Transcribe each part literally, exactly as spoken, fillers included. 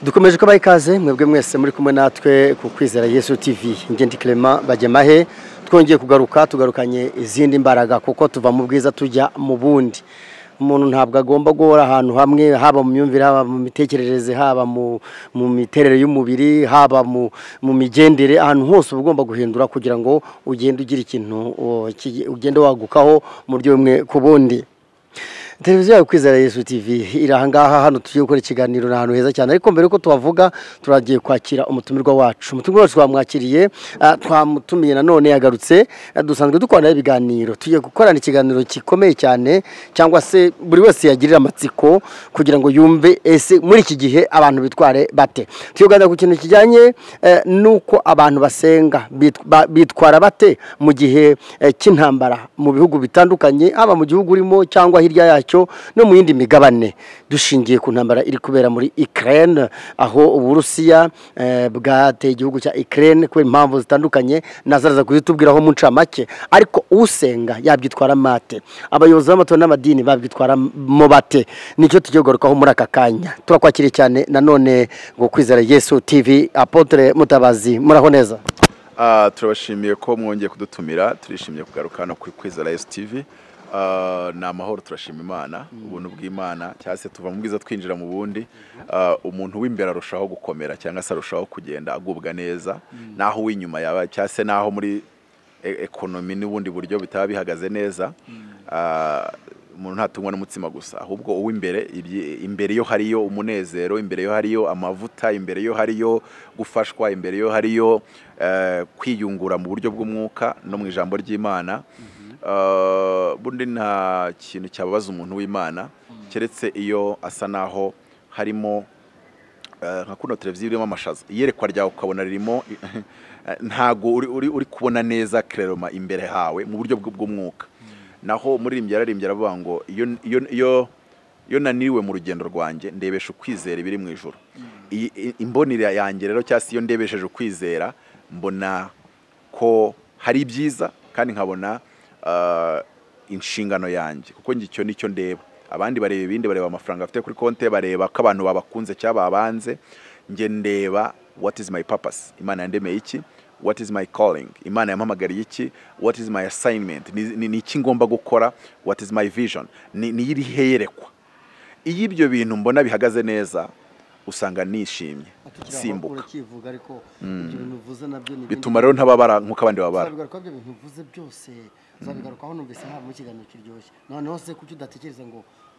dukomeje kubaha ikaze mwebwe mwese muri kumwe natwe ku Kwizera Yesu T V. Nge J.Clement bagemahe twongeye kugaruka tugarukanye izindi mbaraga kuko tuva mu bwiza tujya mu bundi. Umuntu ntabwo agomba guhora ahantu hamwe, haba mu myumvire, haba mu mitekerereze, haba mu mu miterere y'umubiri, haba mu mu migendere, ahantu hose ugomba guhindura kugira ngo ugende ugira ikintu ugende wagukaho mu buryo bumwe ku bundi. Televiziyo ya Kwizera Yesu T V irahangaha hano tugiye gukora ikiganiro n'ahantu heza cyane, ariko mbere ko tubavuga turagiye kwakira umutumirwa wacu. Umutumirwa wacu twamwakiriye, twamutumiye nanone yagarutse, dusanzwe dukorana ibiganiro. Tugiye gukorana ikiganiro gikomeye cyane, cyangwa se buri wese yagirira amatsiko kugira ngo yumve ese muri iki gihe abantu bitware bate. Tuyoganira ku kintu kijyanye nuko abantu basenga bitwara bate mu gihe cy'intambara mu bihugu bitandukanye, haba mu gihugu urimo cyangwa hirya yacu no mu yindi migabane. Dushingiye ku ntambara iri kubera muri Ukraine, aho Uburusiya bwateye igihugu cya Ukraine kubera impamvu zitandukanye nazaraza kuzitubwiraho mu ncamake. Ariko usenga yabyitwara mate, abayobozi b'amatorero n'amadini babyitwara mo bate, nicyo tugiye kugarukaho muri aka kanya. Turakwakiriye cyane nanone ngo Kwizera Yesu T V. Apotre Mutabazi, muraho neza? Ah, turabashimiye ko mwongeye kudutumira. Turishimiye kugaruka hano kuri Kwizera Yesu T V. Uh, na amahoro turashima Imana, ubuntu bw'Imana cyase tuva mu bwiza twinjira mu bundi. Uh, umuntu w'imbere arushaho gukomera cyangwa se arushaho kugenda agubwa neza, naho w'inyuma yaba cyase naho muri economy n'ubundi buryo bitaba bihagaze neza. Uh, umuntu ntatungwa n'umutsima gusa, ahubwo uw'imbere imbere yo hariyo umunezero, imbere yo hariyo amavuta, imbere yo hariyo gufashwa, imbere yo hariyo uh, kwiyungura mu buryo bw'umwuka no mu ijambo ry'Imana. Uh, bundi nta kintu cyababaza umuntu w'Imana keretse iyo asa naho harimo uh, nka kuno televiziyo irimo amashaza, iyerekwa ryawe ukabona ririmo ntago uri, uri, uri kubona neza Clement imbere hawe mu buryo bw'umwuka. Naho muri rimwe yararimbye aravuga ngo iyo iyo iyo iyo naniriwe mu rugendo rwanjye ndebesha ukwizera ibiri mu ijuru. Imbonira yanjye rero cyase iyo ndebesheje ukwizera mbona ko hari ibyiza kandi nkabona Uh, inshingano yanjye, kuko ngicyo nicyo ndeba. Abandi bareba ibindi, bareba amafaranga afite kuri konte, bareba ko abantu babakunze cyaba abanze. Nge ndeba what is my purpose, Imana yandemeye iki, what is my calling, Imana yampamagariye iki, what is my assignment, ni ni iki ngomba gukora, what is my vision, ni ni iri heyerekwa. Iyo ibyo bintu mbona bihagaze neza usanga nishimye simbuka. Bituma rero ntababara nkuko abandi babara. Zabigarukaho numvise nta mu kiganiro kiryoshye. None hose kuki udatekereza ngo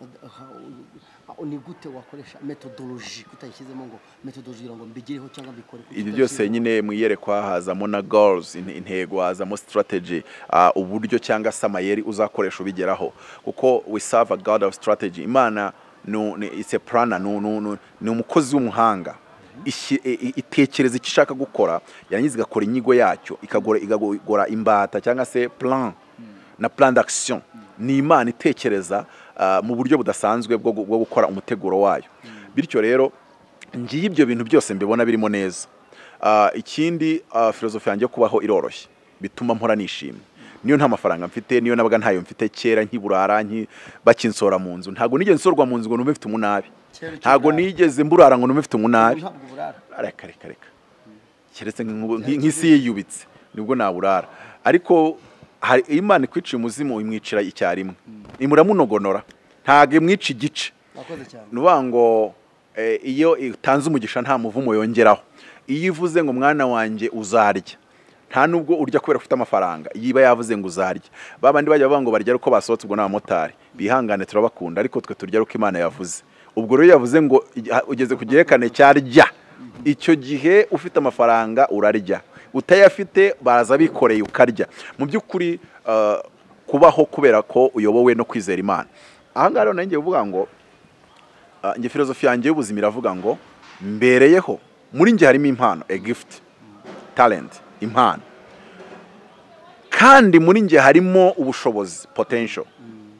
ni gute wakoresha methodology kutayishyizemo ngo methodology ngo mbigireho cyangwa mbikore. Ibyo byose nyine mwiyerekwa hazamo na goals, intego, hazamo strategy, uh, uburyo cyangwa samayeri uzakoresha ubigeraho, kuko we serve a God of strategy. Imana no it's a planner, no no ni umukozi w'umuhanga. Itekereza icyo ishaka gukora, yarangiza igakora inyigo yacyo, ikagora igagora imbata cyangwa se plan na plan d'action. Ni Imana itekereza uh, mu buryo budasanzwe bwo gukora umuteguro wayo. Bityo rero ngiye ibyo bintu byose mbibona birimo neza. Uh, ikindi uh, filosofi yanjye kubaho iroroshye, bituma mpora nishimye. Niyo nta mafaranga mfite, niyo nabaga ntayo mfite kera nkiburara nki bakinsora mu nzu, ntago nigeze nsorwa mu nzu ngo numve mfite umunabi. Ntago nigeze mburara ngo numve mfite umunabi. Areka reka reka. Keretse nk'isi yiyubitse nibwo naburara. Ariko hari Imana ikwiciye umuzimu imwicira icyarimwe. Imuramunogonora. Ntage mwici gice. Nuvuga ngo eh, iyo itanze umugisha nta muvumo yongeraho. Iyo ivuze ngo mwana wanje uzarya, nta nubwo urya kubera ufite amafaranga, yiba yavuze ngo uzarya. Babandi bajya bavuga ngo barya uko basohotse ubwo n'abamotari bihangane turabakunda, ariko twe turya uko Imana yavuze. Ubwo rero yavuze ngo ugeze kugerekane cyarya, icyo gihe ufite amafaranga urarya, utayafite baraza bikoreye ukarya. Mu by'ukuri uh, kubaho kubera ko uyobowe no kwizera Imana. Aha ngaho nanjye uvuga ngo uh, nge filosofi yanjye y'ubuzima iravuga ngo mbereyeho muri nge harimo impano, a gift, talent, impano, kandi muri nge harimo ubushobozi, potential,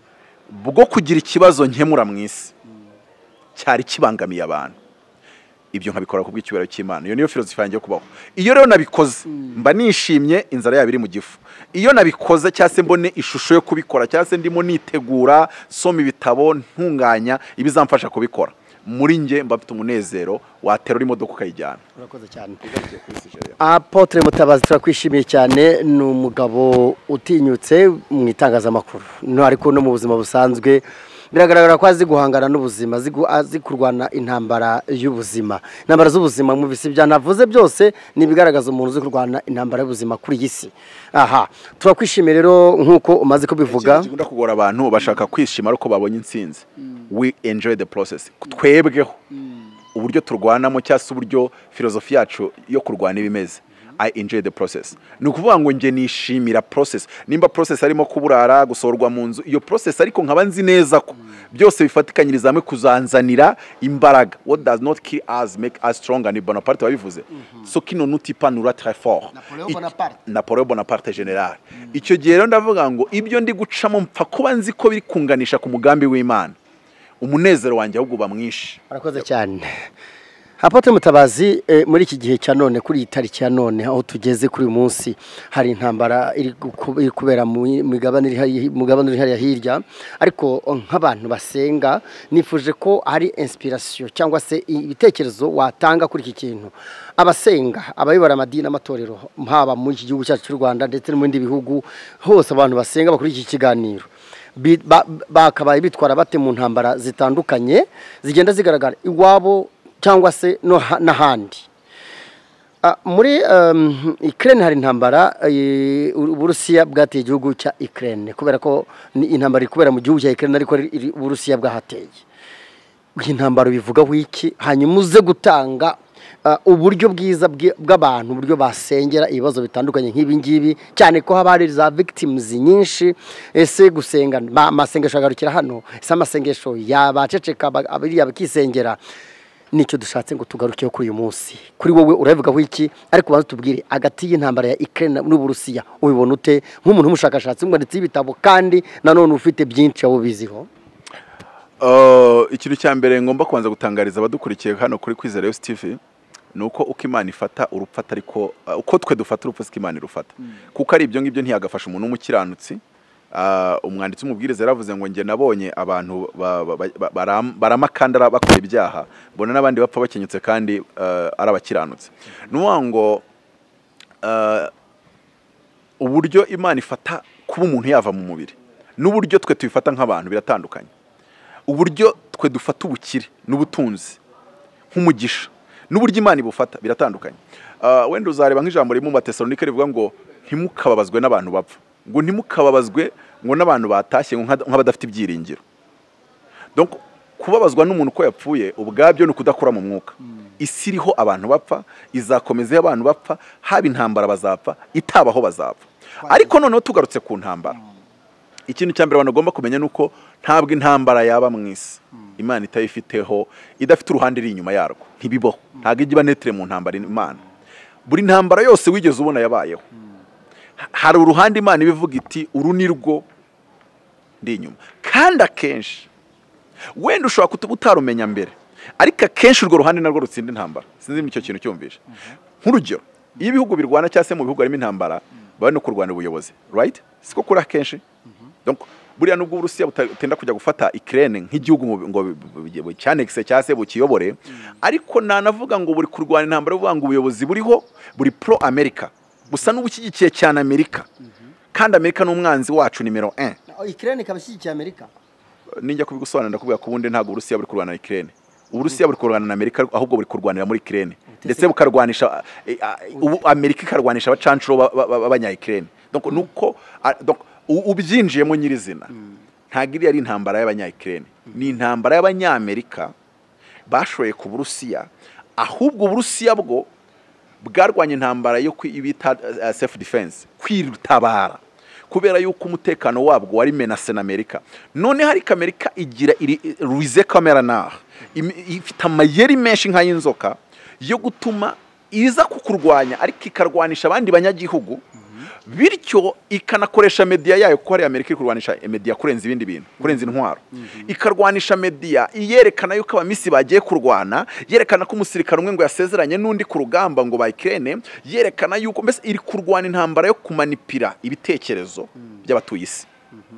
bwo kugira ikibazo nkemura mu isi cyari kibangamiye abantu. ibyo nkabikora ku bw'icyubahiro cy'Imana. Iyo niyo philosophy yanjye yo kubaho. Iyo rero nabikoze mba nishimye inzara yabiri mu gifu. Iyo nabikoze cyase mbone ishusho yo kubikora cyase ndimo nitegura soma ibitabo ntunganya ibizamfasha kubikora, muri nge mba mfite umunezero waterura imodoka ukayijyana. Urakoze cyane. Apotre Mutabazi turakwishimiye cyane, ni umugabo utinyutse mu itangazamakuru no ariko no mu buzima busanzwe. Biragaragara ko azi guhangana n'ubuzima, azi kurwana intambara y'ubuzima. Intambara z'ubuzima mu bisi bya navuze byose nibigaragaza umuntu uzi kurwana intambara y'ubuzima kuri yisi. Aha, turakwishimiye rero nkuko umaze kubivuga. Kigunda kugora abantu bashaka kwishima ariko babonye intsinzi. We enjoy the process. Twebweho uburyo turwanamo cyase uburyo philosophy yacu yo kurwana ibimeze. I enjoy the process. Ni ukuvuga ngo nge nishimira process. Nimba process arimo kuburara gusorwa mu nzu, iyo process ariko nkaba nzi neza ko byose bifatikanyiriza hamwe kuzanzanira imbaraga. What does not kill us make us stronger, ni Bonaparte wabivuze. So kino nuti panura très fort. Napoleon Bonaparte general. Icyo gihe rero ndavuga ngo ibyo ndi gucamo mpfa kuba nzi ko biri kunganisha ku mugambi w'Imana. Umunezero wanjye ahubwo bamwishi. Arakoze cyane. Apotre Mutabazi, eh, muri iki gihe cya none kuri itariki ya none aho tugeze kuri uyu munsi hari intambara iri kubera mu migabane iri mugabane iri hariya hirya, ariko nk'abantu basenga nifuje ko hari inspiration cyangwa se ibitekerezo watanga kuri iki kintu. Abasenga abayobora amadini n'amatorero haba mu iki gihugu cyacu cy'u Rwanda ndetse no mu bindi bihugu hose abantu basenga bakuri iki kiganiro bakabaye bitwara bate mu ntambara zitandukanye zigenda zigaragara iwabo cyangwa se no n'ahandi. Muri Ukraine hari intambara, Uburusiya bwateye igihugu cya Ukraine kubera ko ni intambara iri kubera mu gihugu cya Ukraine ariko Uburusiya bwahateye. Intambara bivugaho iki? Hanyuma uze gutanga uburyo bwiza bw'abantu uburyo basengera ibibazo bitandukanye nk'ibi ngibi, cyane ko haba hari za victims nyinshi. Ese gusenga amasengesho agarukira hano, ese amasengesho yabaceceka abiri abakisengera? Nicyo dushatse ngo tugarukeho kuri uyu munsi. Kuri wowe uravugaho iki? Ariko bantu tubwire agati y'intambara ya Ukraine n'Uburusiya ubibona ute nk'umuntu umushakashatsi mwanditse ibitabo kandi nanone ufite byinshi abo biziho? Uh, ikintu cya mbere ngomba kubanza gutangariza abadukurikiye hano kuri Kwizera Yesu T V nuko uko Imana ifata urupfata ariko uh, uko twe dufata urupfu siko Imana irufata. Mm. Kuko ari ibyo ngibyo ntiyagafasha umuntu w'umukiranutsi. Uh, umwanditsi umubwiriza yaravuze ngo nge nabonye abantu baramakandara bakora ibyaha bona n'abandi bapfa bakenyutse kandi uh, arabakiranutse. Nuwa ngo uh, uburyo Imana ifata kuba umuntu yava mu mubiri n'uburyo twe tuyifata nk'abantu biratandukanye. Uburyo twe dufata ubukire n'ubutunzi nk'umugisha n'uburyo Imana ibufata biratandukanye. Uh, wenda uzareba nk'ijambo riri mu Batesalonike rivuga ngo ntimukababazwe n'abantu bapfa, ngo ntimukababazwe ngo n'abantu batashye nk'abadafite ibyiringiro. Donc kubabazwa n'umuntu ko yapfuye ubwabyo no kudakora mu mwuka. Isi iriho abantu bapfa, izakomeza abantu bapfa, haba intambara bazapfa, itabaho bazapfa. Ariko noneho tugarutse ku ntambara, ikintu cya mbere abantu bagomba kumenya nuko ntabwo intambara yaba mu isi Imana itayifiteho idafite uruhande iri inyuma yarwo, ntibibaho. Ntabwo igiba netre mu ntambara Imana. Buri ntambara yose wigeze ubona yabayeho hari uruhande Imana ibivuga iti uru nirwo ndi inyuma. Kandi akenshi wenda ushobora kutuba utarumenya mbere, ariko akenshi urwo ruhande narwo rutsinda intambara. Sinzi icyo kintu cyumvisha. Nk'urugero, iyo ibihugu birwana cyase mu bihugu harimo intambara bari no kurwana ubuyobozi, right? Siko kuri akenshi. Donc buriya nubwo Uburusiya butenda kujya gufata Ukraine nk'igihugu ngo cyanexe cyase bukiyobore, ariko nanavuga ngo buri kurwana intambara uvuga ngo ubuyobozi buriho buri pro America, busa n'ubushyigikiye cyane Amerika. Kandi Amerika n'umwanzi wacu nimero un. Ukraine kabashyigikiye Amerika. Ninjya kubigusobanura ndakubwira ko ubundi ntago Uburusiya buri kurwana na Ukraine. Uburusiya buri kurwana na Amerika ahubwo buri kurwanira muri Ukraine. Ndetse bukarwanisha Amerika ikarwanisha abacancuro b'abanya Ukraine. Donc nuko donc ubyinjiyemo nyirizina. Ntagiri ari intambara y'abanya Ukraine. Ni intambara y'abanyamerika bashoye ku Burusiya, ahubwo Uburusiya bwo bwarwanye intambara yo kwibita uh, self defense, kwirutabara, kubera yuko umutekano wabwo wari menace na Amerika. None hari Amerika igira iri ruize camera na ifite amayeri menshi nka y'inzoka yo gutuma iza kukurwanya ariko ikarwanisha abandi banyagihugu bityo ikanakoresha media yayo kuko hari Amerika iri kurwanisha media kurenza ibindi bintu kurenza intwaro ikarwanisha media iyerekana yuko abamisi bagiye kurwana yerekana ko umusirikare umwe ngo yasezeranye n'undi ku rugamba ngo ba Ukraine yerekana yuko mbese iri kurwana intambara yo kumanipira ibitekerezo by'abatuye isi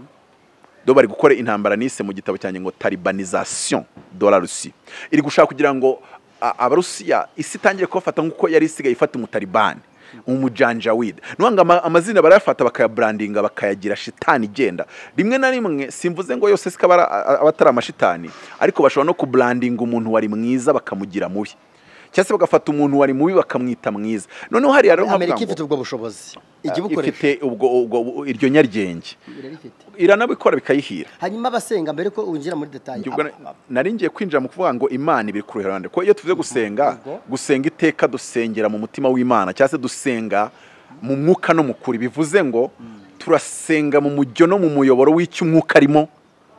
do bari gukora intambara nise mu gitabo cyanjye ngo talibanisation de la Russie iri gushaka kugira ngo abarusiya isi tangire kubafata nkuko yari isigaye ifata umutalibani umujanjawid nuanga amazina barayafata bakayabrandinga bakayagira shitani igenda rimwe na rimwe simvuze ngo yose sikaba abatara amashitani ariko bashobora no kubrandinga umuntu wari mwiza bakamugira mubi cyase bagafata umuntu wari mubi bakamwita mwiza noneho hari yaro Amerika ifite ubwo bushobozi igibukoresha ifite ubwo iryo nyaryenge iranabikora bikayihira hanyuma abasenga mbere ko unjira muri detail nari ngiye kwinjira mu kuvuga ngo Imana ibiri ku ruhande ko iyo tuvuze gusenga gusenga iteka dusengera mu mutima w'Imana cyase dusenga mu mwuka no mu kuri bivuze ngo turasenga mu mujyo no mu muyoboro w'icyumwuka arimo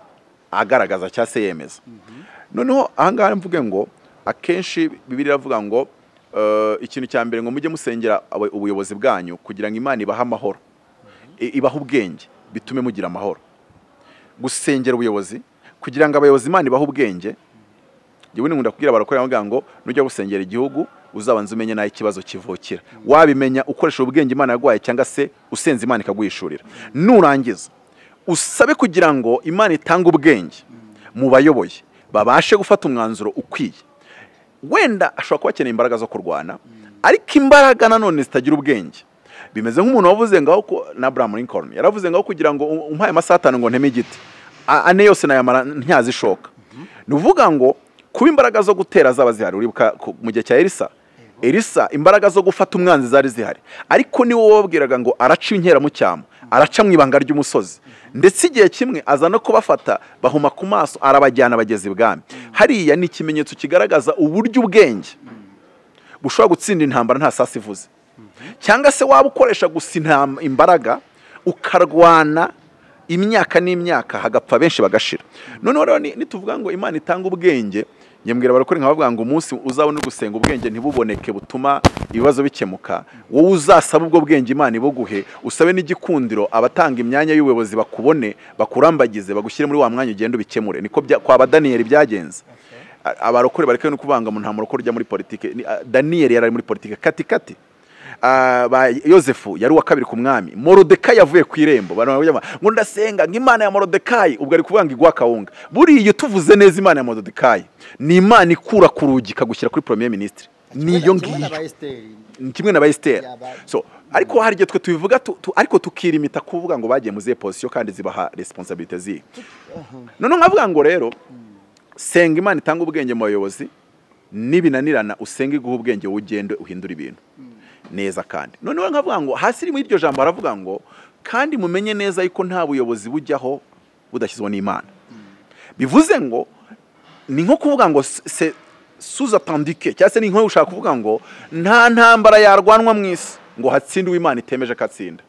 agaragaza cyase yemeza noneho ahangaha mvuge ngo akenshi Bibiliya iravuga ngo ikintu cya mbere ngo mujye musengera ubuyobozi bwanyu kugira ngo Imana ibahe amahoro ibahe ubwenge bitume mugira amahoro gusengera ubuyobozi kugira ngo abayobozi Imana ibahe ubwenge yewe nkunda kugira barakorera bavuga ngo nujya gusengera igihugu uzabanza umenye nayo ikibazo kivukira wabimenya ukoresha ubwenge Imana yagwaye cyangwa se usenze Imana ikagwishurira nurangiza usabe kugira ngo Imana itange ubwenge mu bayoboye babashe gufata umwanzuro ukwiye wenda ashobora kuba akeneye imbaraga zo kurwana ariko imbaraga nanone zitagira ubwenge bimeze nk'umuntu wavuze ngaho ko na Abraham Lincoln yaravuze ngaho kugira ngo umpaye amasatano ngo nteme igiti ane yose nayamara ntyazishoka nuvuga ngo kuba imbaraga zo gutera zaba zihari uribuka mu gihe cya Elisa Elisa imbaraga zo gufata umwanzi zari zihari ariko ni wowe wabwiraga ngo araca inkera mu cyamo araca mu ibanga ry'umusozi ndetse igihe kimwe aza no kubafata bahuma ku maso arabajyana bageze ibwami hariya ni ikimenyetso kigaragaza uburyo ubwenge bushobora gutsinda intambara nta sasi ivuze cyangwa se waba ukoresha gusa imbaraga ukarwana imyaka n'imyaka hagapfa benshi bagashira noneho rero nituvuga ngo Imana itanga ubwenge nyembwira barakora nkabavuga ngo umunsi uzabona gusenga ubwenge ntibuboneke butuma ibibazo bikemuka wowe uzasaba ubwo bwenge Imana ibuguhe usabe n'igikundiro abatanga imyanya y'ubuyobozi bakubone bakurambagize bagushyire muri wa mwanya ugenda ubikemure niko kwa Daniel byagenze abarokore bareke no kubanga mu nta murokore ujya muri politike Daniel yari muri politike kati kati ba Yosefu yari wa kabiri ku mwami Morodekayi yavuye ku irembo baravuga ngo ndasenga ng'Imana ya Morodekayi ubwo ari kuvuga ngo igwa kawunga buriye tuvuze neza Imana ya Morodekayi ni Imana ikura ku rugi kagushyira kuri premier ministre niyo ngiyo kimwe na ba Esther so ariko hari gihe twe tubivuga ariko tukirimita kuvuga ngo bagiye muziye position kandi zibaha responsabilité zi none nkavuga ngo rero senga Imana itanga ubwenge mu bayobozi nibinanirana usenge iguha ubwenge ugende uhindura ibintu neza kandi none nkavuga ngo hasi iri muri iryo jambo aravuga ngo kandi mumenye neza yuko nta buyobozi bujyaho budashyizwe n'Imana bivuze ngo ni nko kuvuga ngo c'est sous-attendu cyangwa se ni nko ushaka kuvuga ngo nta ntambara yarwanwa mu isi ngo hatsinde uw'Imana itemeje katsinda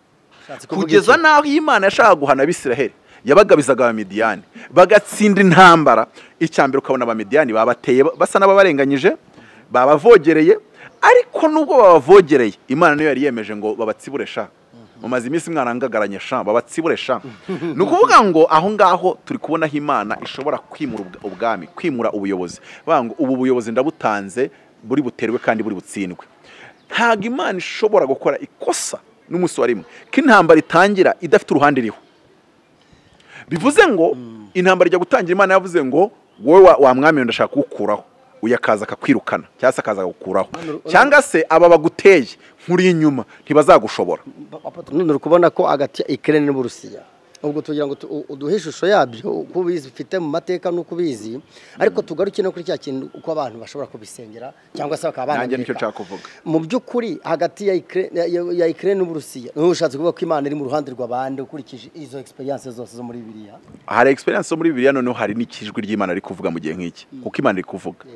kugeza naho Imana yashaka guhana Abisiraheli yabagabizaga Abamidiyani bagatsinda intambara icyambere ukabona Abamidiyani babateye basa n'ababarenganyije babavogereye ariko nubwo babavogereye Imana niyo yari yemeje ngo babatsibure sha mumaze iminsi mwarangagaranye sha babatsibure sha nukuvuga ngo aho ngaho turi kubona aho Imana ishobora kwimura ubwami kwimura ubuyobozi bango ubu buyobozi ndabutanze buri buterwe kandi buri butsindwe ntago Imana ishobora gukora ikosa n'umunsi wa rimwe k'intambara itangira idafite uruhande iriho bivuze ngo intambara ijya gutangira Imana yavuze ngo wowe wa mwami ndashaka kugukuraho uyakaza akakwirukana cyangwa se akaza gukuraho cyangwa se aba baguteye nkuri inyuma ntibazagushobora none rukubona ko agati ya Ukraine n'Uburusiya ubwo tugira ngo uduhe ishusho yabyo uko bizifite mu mateka n'uko bizi ariko tugaruke no kuri cya kintu uko abantu bashobora kubisengera cyangwa se bakaba nanjye nicyo nshaka kuvuga mu by'ukuri hagati ya ya Ukraine n'Uburusiya no ushatse kuvuga ko Imana iri mu ruhande rw'abandi ukurikije izo experience zose zo muri Bibiliya hari experience zo muri Bibiliya noneho hari n'ikijwi ry'Imana ari kuvuga mu gihe nk'iki kuko Imana iri kuvuga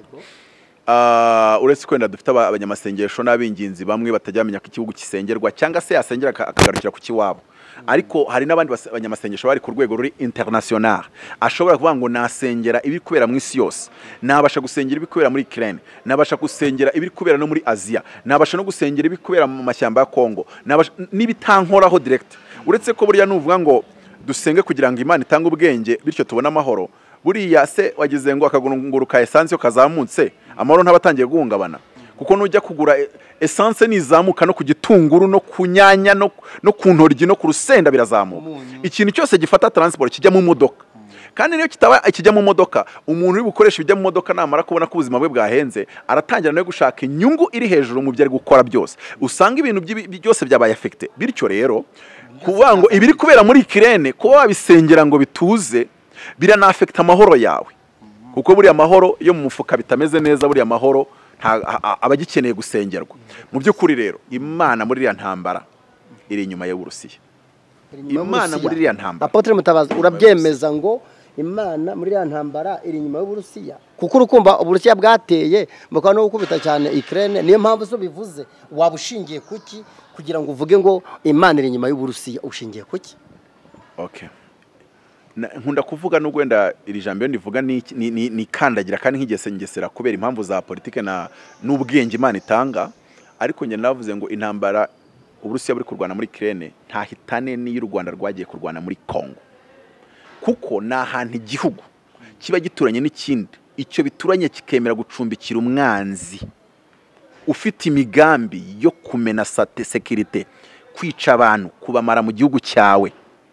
Uh, uretse kwenda dufite abanyamasengesho n'abinginzi bamwe batajyamenya ko ikihugu kisengerwa cyangwa se yasengera akagarukira ku kiwabo ariko hari n'abandi banyamasengesho bari ku rwego ruri international ashobora kuvuga ngo nasengera ibiri kubera mu isi yose, nabasha gusengera ibiri kubera muri Ukraine, nabasha gusengera ibiri kubera no muri Asia, nabasha no gusengera ibiri kubera mu mashyamba ya Kongo, nibitankoraho direct. Uretse ko buriya nuvuga ngo dusenge kugira ngo Imana itange ubwenge bityo tubona amahoro, buriya se wagize ngo akagurunguruka essence yo kazamutse amahoro ntabatangiye guhungabana, kuko nujya kugura essence nizamuka no ku gitunguru no kunyanya no no ku ntoryi no ku rusenda birazamuka. Ikintu cyose gifata transport kijya mu modoka, kandi niyo kitaba ikijya mu modoka, umuntu uri bukoresha ibijya mu modoka namara kubona ko ubuzima bwe bwahenze aratangira no gushaka inyungu iri hejuru mu byo ari gukora byose, usanga ibintu byose byabaye affected. Bityo rero kuvuga ngo ibiri kubera muri Ukraine kuba wabisengera ngo bituze biranafekta amahoro yawe, kuko buri amahoro yo mu mufuka bitameze neza, buri amahoro abagikeneye gusengerwa. Mu by'ukuri rero Imana muri iriya ntambara iri inyuma y'Uburusiya. Imana muri iriya ntambara, Apotre Mutabazi, urabyemeza ngo Imana muri iriya ntambara iri inyuma y'Uburusiya? Kuko urukumva Uburusiya bwateye mukaba no gukubita cyane Ukraine, niyo mpamvu so bivuze wabushingiye kuki kugira ngo uvuge ngo Imana iri inyuma y'Uburusiya? Ushingiye kuki? Okay, nkunda kuvuga no gwenda iri jambo ndivuga ni ni kandagira kandi nkigese ngesera kubera impamvu za politike na n'ubwenge Imana itanga, ariko nge navuze ngo intambara Uburusiya buri kurwana muri Ukraine ntahitane ni y'u Rwanda rwagiye kurwana muri Kongo, kuko na hantu igihugu kiba gituranye n'ikindi, icyo bituranye kikemera gucumbikira umwanzi ufite imigambi yo kumena sate security, kwica abantu, kubamara mu gihugu cyawe.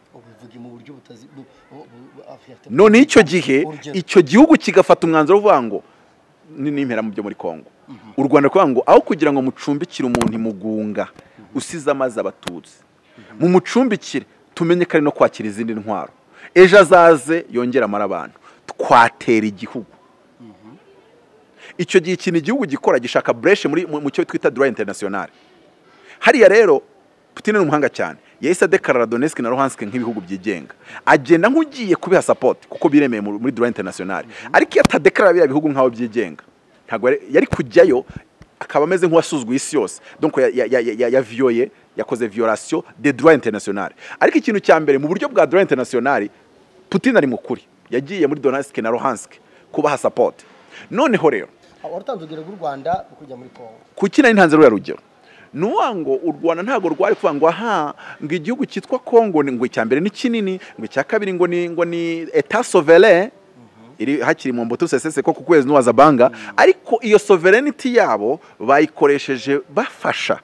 None icyo gihe icyo gihugu kigafata umwanzuro uvuga ngo ni nimpera mu byo muri Kongo, u Rwanda kuvuga ngo aho kugira ngo mucumbikire umuntu imugunga usize amazi abatutsi, mu mucumbikire tumenye kari no kwakira izindi ntwaro, ejo azaze yongera amara abantu, twatera igihugu. Icyo gihe ikintu igihugu gikora gishaka breshe muri mu cyo twita droit international. Hariya rero Putin ni umuhanga cyane, yahise adekarara Donetsk na Luhansk nk'ibihugu byigenga, agenda nk'ugiye kubiha support kuko biremeye muri droit international. Ariko iyo atadekarara bya bihugu nk'aho byigenga ntabwo yari kujyayo, akaba ameze nk'uwasuzguye isi yose, donc ya ya ya ya vioye yakoze violation de droit international. Ariko ikintu cya mbere mu buryo bwa droit international Putin ari mukuri, yagiye muri Donetsk na Luhansk kubaha support. Noneho rero warutanzugira u Rwanda kujya muri Kongo kuki nari ntanze rero rugero nuwango u Rwanda ntago rwari kuvuga ngo aha ngo igihugu cyitwa Kongo ngo icyambere ni kinini, ngo cyakabiri ngo ni ngo ni etat souverain iri hakiri mu mbuto sesese ko kukwezi nuwaza banga, ariko iyo sovereignty yabo bayikoresheje bafasha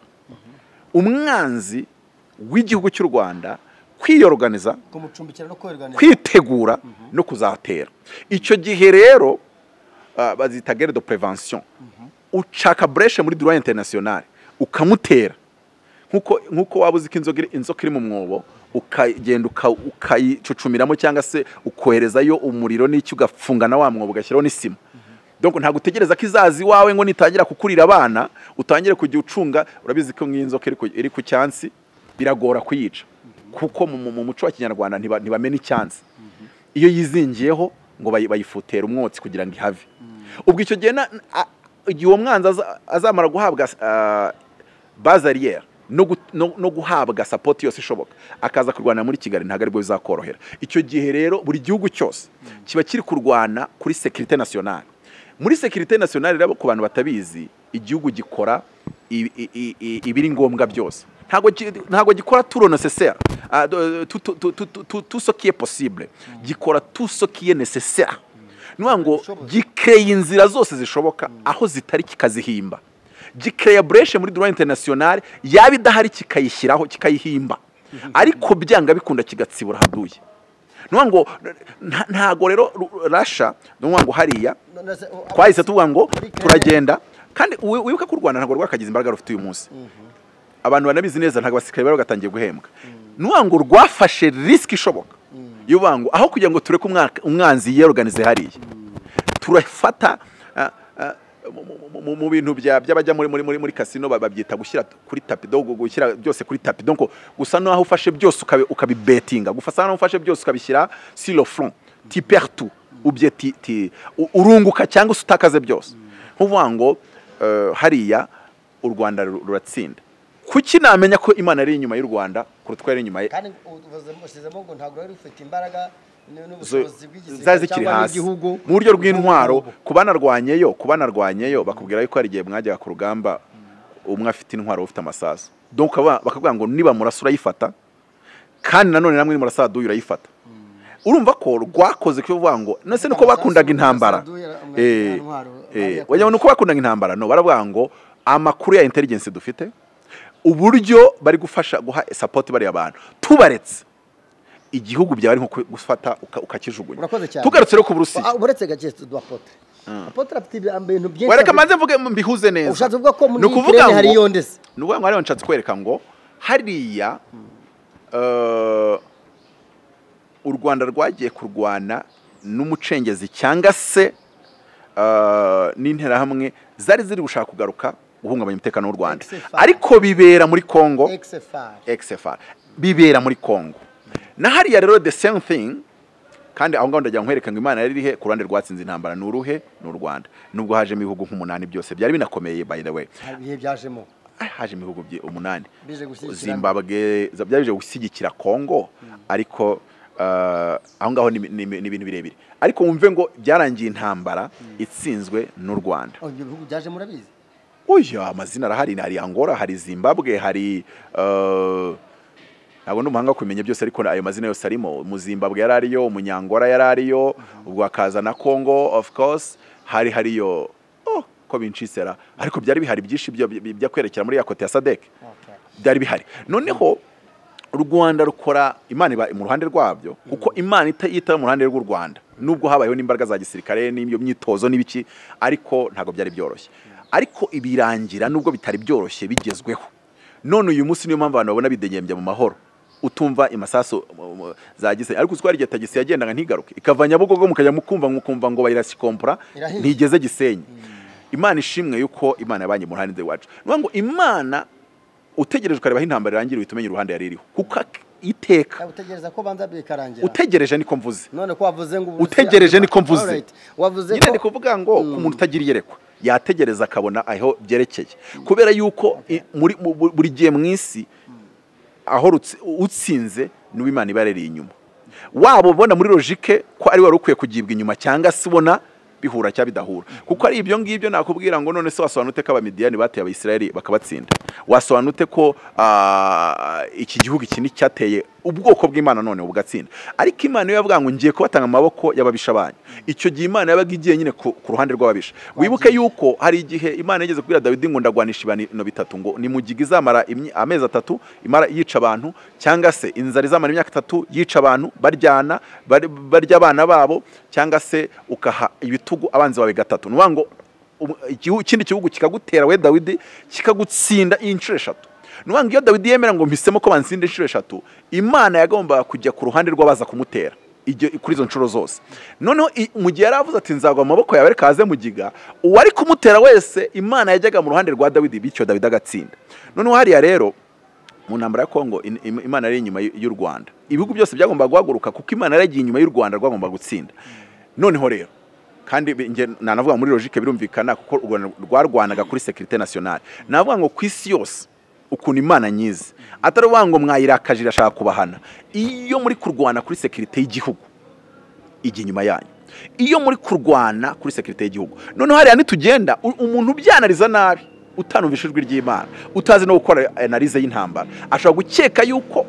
umwanzi w'igihugu cy'u Rwanda kwiyorganiza, kumucumbikira no kwerganiza, kwitegura no kuzatera. Icyo gihe rero bazita guerre de prévention, ucaka breshe muri droit international ukamutera, nkuko nkuko wabuze kinzogire inzoka iri mu mwobo ukagenda ukayicucumiramo cyangwa se ukoherezayo umuriro n'icyo ugafungana wa mwobo ugashyiraho n'isima. Donc nta gutegereza ko izazi wawe ngo nitangira kukurira abana utangire kujya ucunga. Urabizi ko nk'inzoka iri ku cyansi biragora kuyica, kuko mu muco wa Kinyarwanda ntibamena icyansi, iyo yizingiyeho ngo bayifutera umwotsi kugira ngo ihave. Ubwo icyo gihe igihe uwo mwanzi azamara guhabwa bazariere no guhabwa support yose ishoboka akaza kurwana muri Kigali, ntago aribwo bizakorohera. Icyo gihe rero buri gihugu cyose kiba kiri kurwana kuri sécurité nationale. Muri sécurité nationale rero ku bantu batabizi, igihugu gikora ibiri ngombwa byose, ntago ntago gikora tout le nécessaire, tout ce qui est possible, gikora tout ce qui est nécessaire. Nuwango gikeye inzira zose zishoboka aho zitari kikazihimba, gikeye breshe muri droit international yabi dahari kikayishyiraho kikayihimba, ariko byanga bikunda kigatsibura haduye. Nuwango ntago rero Russia nuwango hariya twahise tuvuga ngo turagenda, kandi wibuka ko u Rwanda ntago rwakagize imbaraga rufite uyu munsi, abantu banabizi neza ntago basikare baro gatangiye guhembwa. Nuwango rwafashe risk ishoboka yubango aho kugira ngo tureke umwanzi yorganize hariya, turafata mu bintu by'abajya muri muri muri casino babyita gushyira kuri tapi, dogo gushyira byose kuri tapi, donc gusa no aho ufashe byose ukabibetinga, gufasa no ufashe byose ukabishyira sur le front, ti perds tout ou bien ti urunguka cyangwa utakaze byose. Nkuvuga ngo hariya u Rwanda ruratsinda kuki namenya ko Imana ari inyuma y'u Rwanda kurutwa ari inyuma ye kandi uvuze musizemo ngo ntabwo ari ufite imbaraga zazikiri hasi mu buryo rw'intwaro kubanarwanyeyo kubanarwanyeyo bakubwira yuko hari igihe mwajyaga ku rugamba umwe afite intwaro ufite amasasu donc bakavuga ngo niba murasura yifata kandi nanone namwe murasada urayifata urumva ko rwakoze kuvuga ngo nase nuko bakundaga intambara eh eh wajya nuko bakundaga intambara no baravuga ngo amakuru ya intelligence dufite uburyo bari gufasha guha support bari abantu tubaretse igihugu byaba ari nko gufata ukakijugunya tugarutse rero ku Burusiya uretse gaje tudapotre apotre afite ibintu byinshi wareka manze mvuge mbihuze neza ushatse kuvuga ko muri Ukraine hari yondese nuvuga ngo ariyo nshatse kwereka ngo hariya u Rwanda rwagiye kurwana n'umucengezi cyangwa se n'intera hamwe zari ziri gushaka kugaruka guhungabanya umutekano w'u Rwanda ariko bibera muri Congo X F R bibera muri Congo na hariya rero the same thing kandi aho ngaho ndagira nkwereka ngo Imana yari irihe ku ruhande rwatsinze intambara n'uruhe n'u Rwanda nubwo haje mu bihugu nk'umunani byose byari binakomeye by the way bihe byajemo haje mu bihugu umunani Zimbabwe byarije gushyigikira Congo ariko aho ngaho ni ibintu birebire ariko wumve ngo byarangiye intambara itsinzwe n'u Rwanda ibyo bihugu byaje murabizi oya amazina arahari hari Angola hari Zimbabwe hari ntabwo n'umuhanga kumenya byose ariko ayo mazina yose arimo mu Zimbabwe yari ariyo umunyangora yari ariyo ubwo akaza na Congo of course hari hariyo oh ko bincisera ariko byari bihari byinshi byo kwerekera muri ya kote ya Sadek byari bihari noneho u Rwanda rukora Imana iba mu ruhande rwabyo kuko Imana itayita mu ruhande rw'u Rwanda nubwo habayeho n'imbaraga za gisirikare n'iyo myitozo n'ibiki ariko ntago byari byoroshye ariko ibirangira nubwo bitari byoroshye bigezweho none uyu munsi niyo mpamvu abantu babona bidenyembya mu mahoro utumva imasaso zagise ariko uswari igihe tagisi yagendaga ntigaruke ikavanya bugogo mukajya mukumva mukumva ngo bayirasikompora ntigeze Gisenyi Imana ishimwe yuko Imana yabanye mu ruhande rwacu ngo Imana utegereje ukareba intambara irangira utumenye uruhande yari iriho kuko iteka utegereza ko banza bikarangira utegereje niko mvuze none ko wavuze ngo utegereje niko mvuze wavuze nyine ndikuvuga ngo ku muntu utagira iyerekwa yategereza akabona aho byerekeye kubera yuko muri buri gihe mwisi aho utsinze ni Imana ibarereye inyuma wabo ubona muri logique ko ari wari ukwiye kugibwa inyuma cyangwa se ubona bihura cya bidahura kuko ari ibyo ngibyo nakubwira ngo none se wasobanute ko abamidiyani bateye abayisirayeli bakabatsinda wasobanute ko iki gihugu iki cyateye ubwoko bw'Imana none bugatsinda ariko Imana yo yavuga ngo ngiye kubatanga amaboko y'ababisha banyu icyo gihe Imana yabaga igiye nyine ku ruhande rw'ababisha wibuke yuko hari igihe Imana yageze kubwira Dawidi ngo ndagwanisha ibintu bitatu ngo ni mugiga izamara amezi atatu imara yica abantu cyangwa se inzara izamara imyaka itatu yica abantu baryana barya abana babo cyangwa se ukaha ibitugu abanzi bawe gatatu nuvuga ngo ikindi gihugu kikagutera we Dawidi kikagutsinda inshuro eshatu nuvuga ngo iyo Dawidi yemera ngo mpisemo ko bansinde inshuro eshatu Imana yagomba kujya ku ruhande rw'abaza kumutera kuri izo nshuro zose noneho mu gihe yaravuze ati nzagwa amaboko yawe kaze mugiga uwari kumutera wese Imana yajyaga mu ruhande rwa Dawidi bityo Dawidi agatsinda noneho hariya rero mu ntambara ya Congo Imana yari inyuma y'u Rwanda ibihugu byose byagomba guhaguruka kuko Imana yari inyuma y'u Rwanda rwagomba gutsinda noneho rero kandi nanavuga muri logique birumvikana kuko u Rwanda rwarwanaga kuri sécurité nationale navuga ngo kwisi yose ukuntu Imana nyize atari wango mwayirakaje irashaka kubahana iyo muri kurwana kuri sécurité y'igihugu igi nyuma yanyu iyo muri kurwana kuri sécurité y'igihugu none hariya nitugenda umuntu byanariza nabi utanumvishijwe ry'Imana utazi no gukora analyse y'intambara ashobora gukeka yuko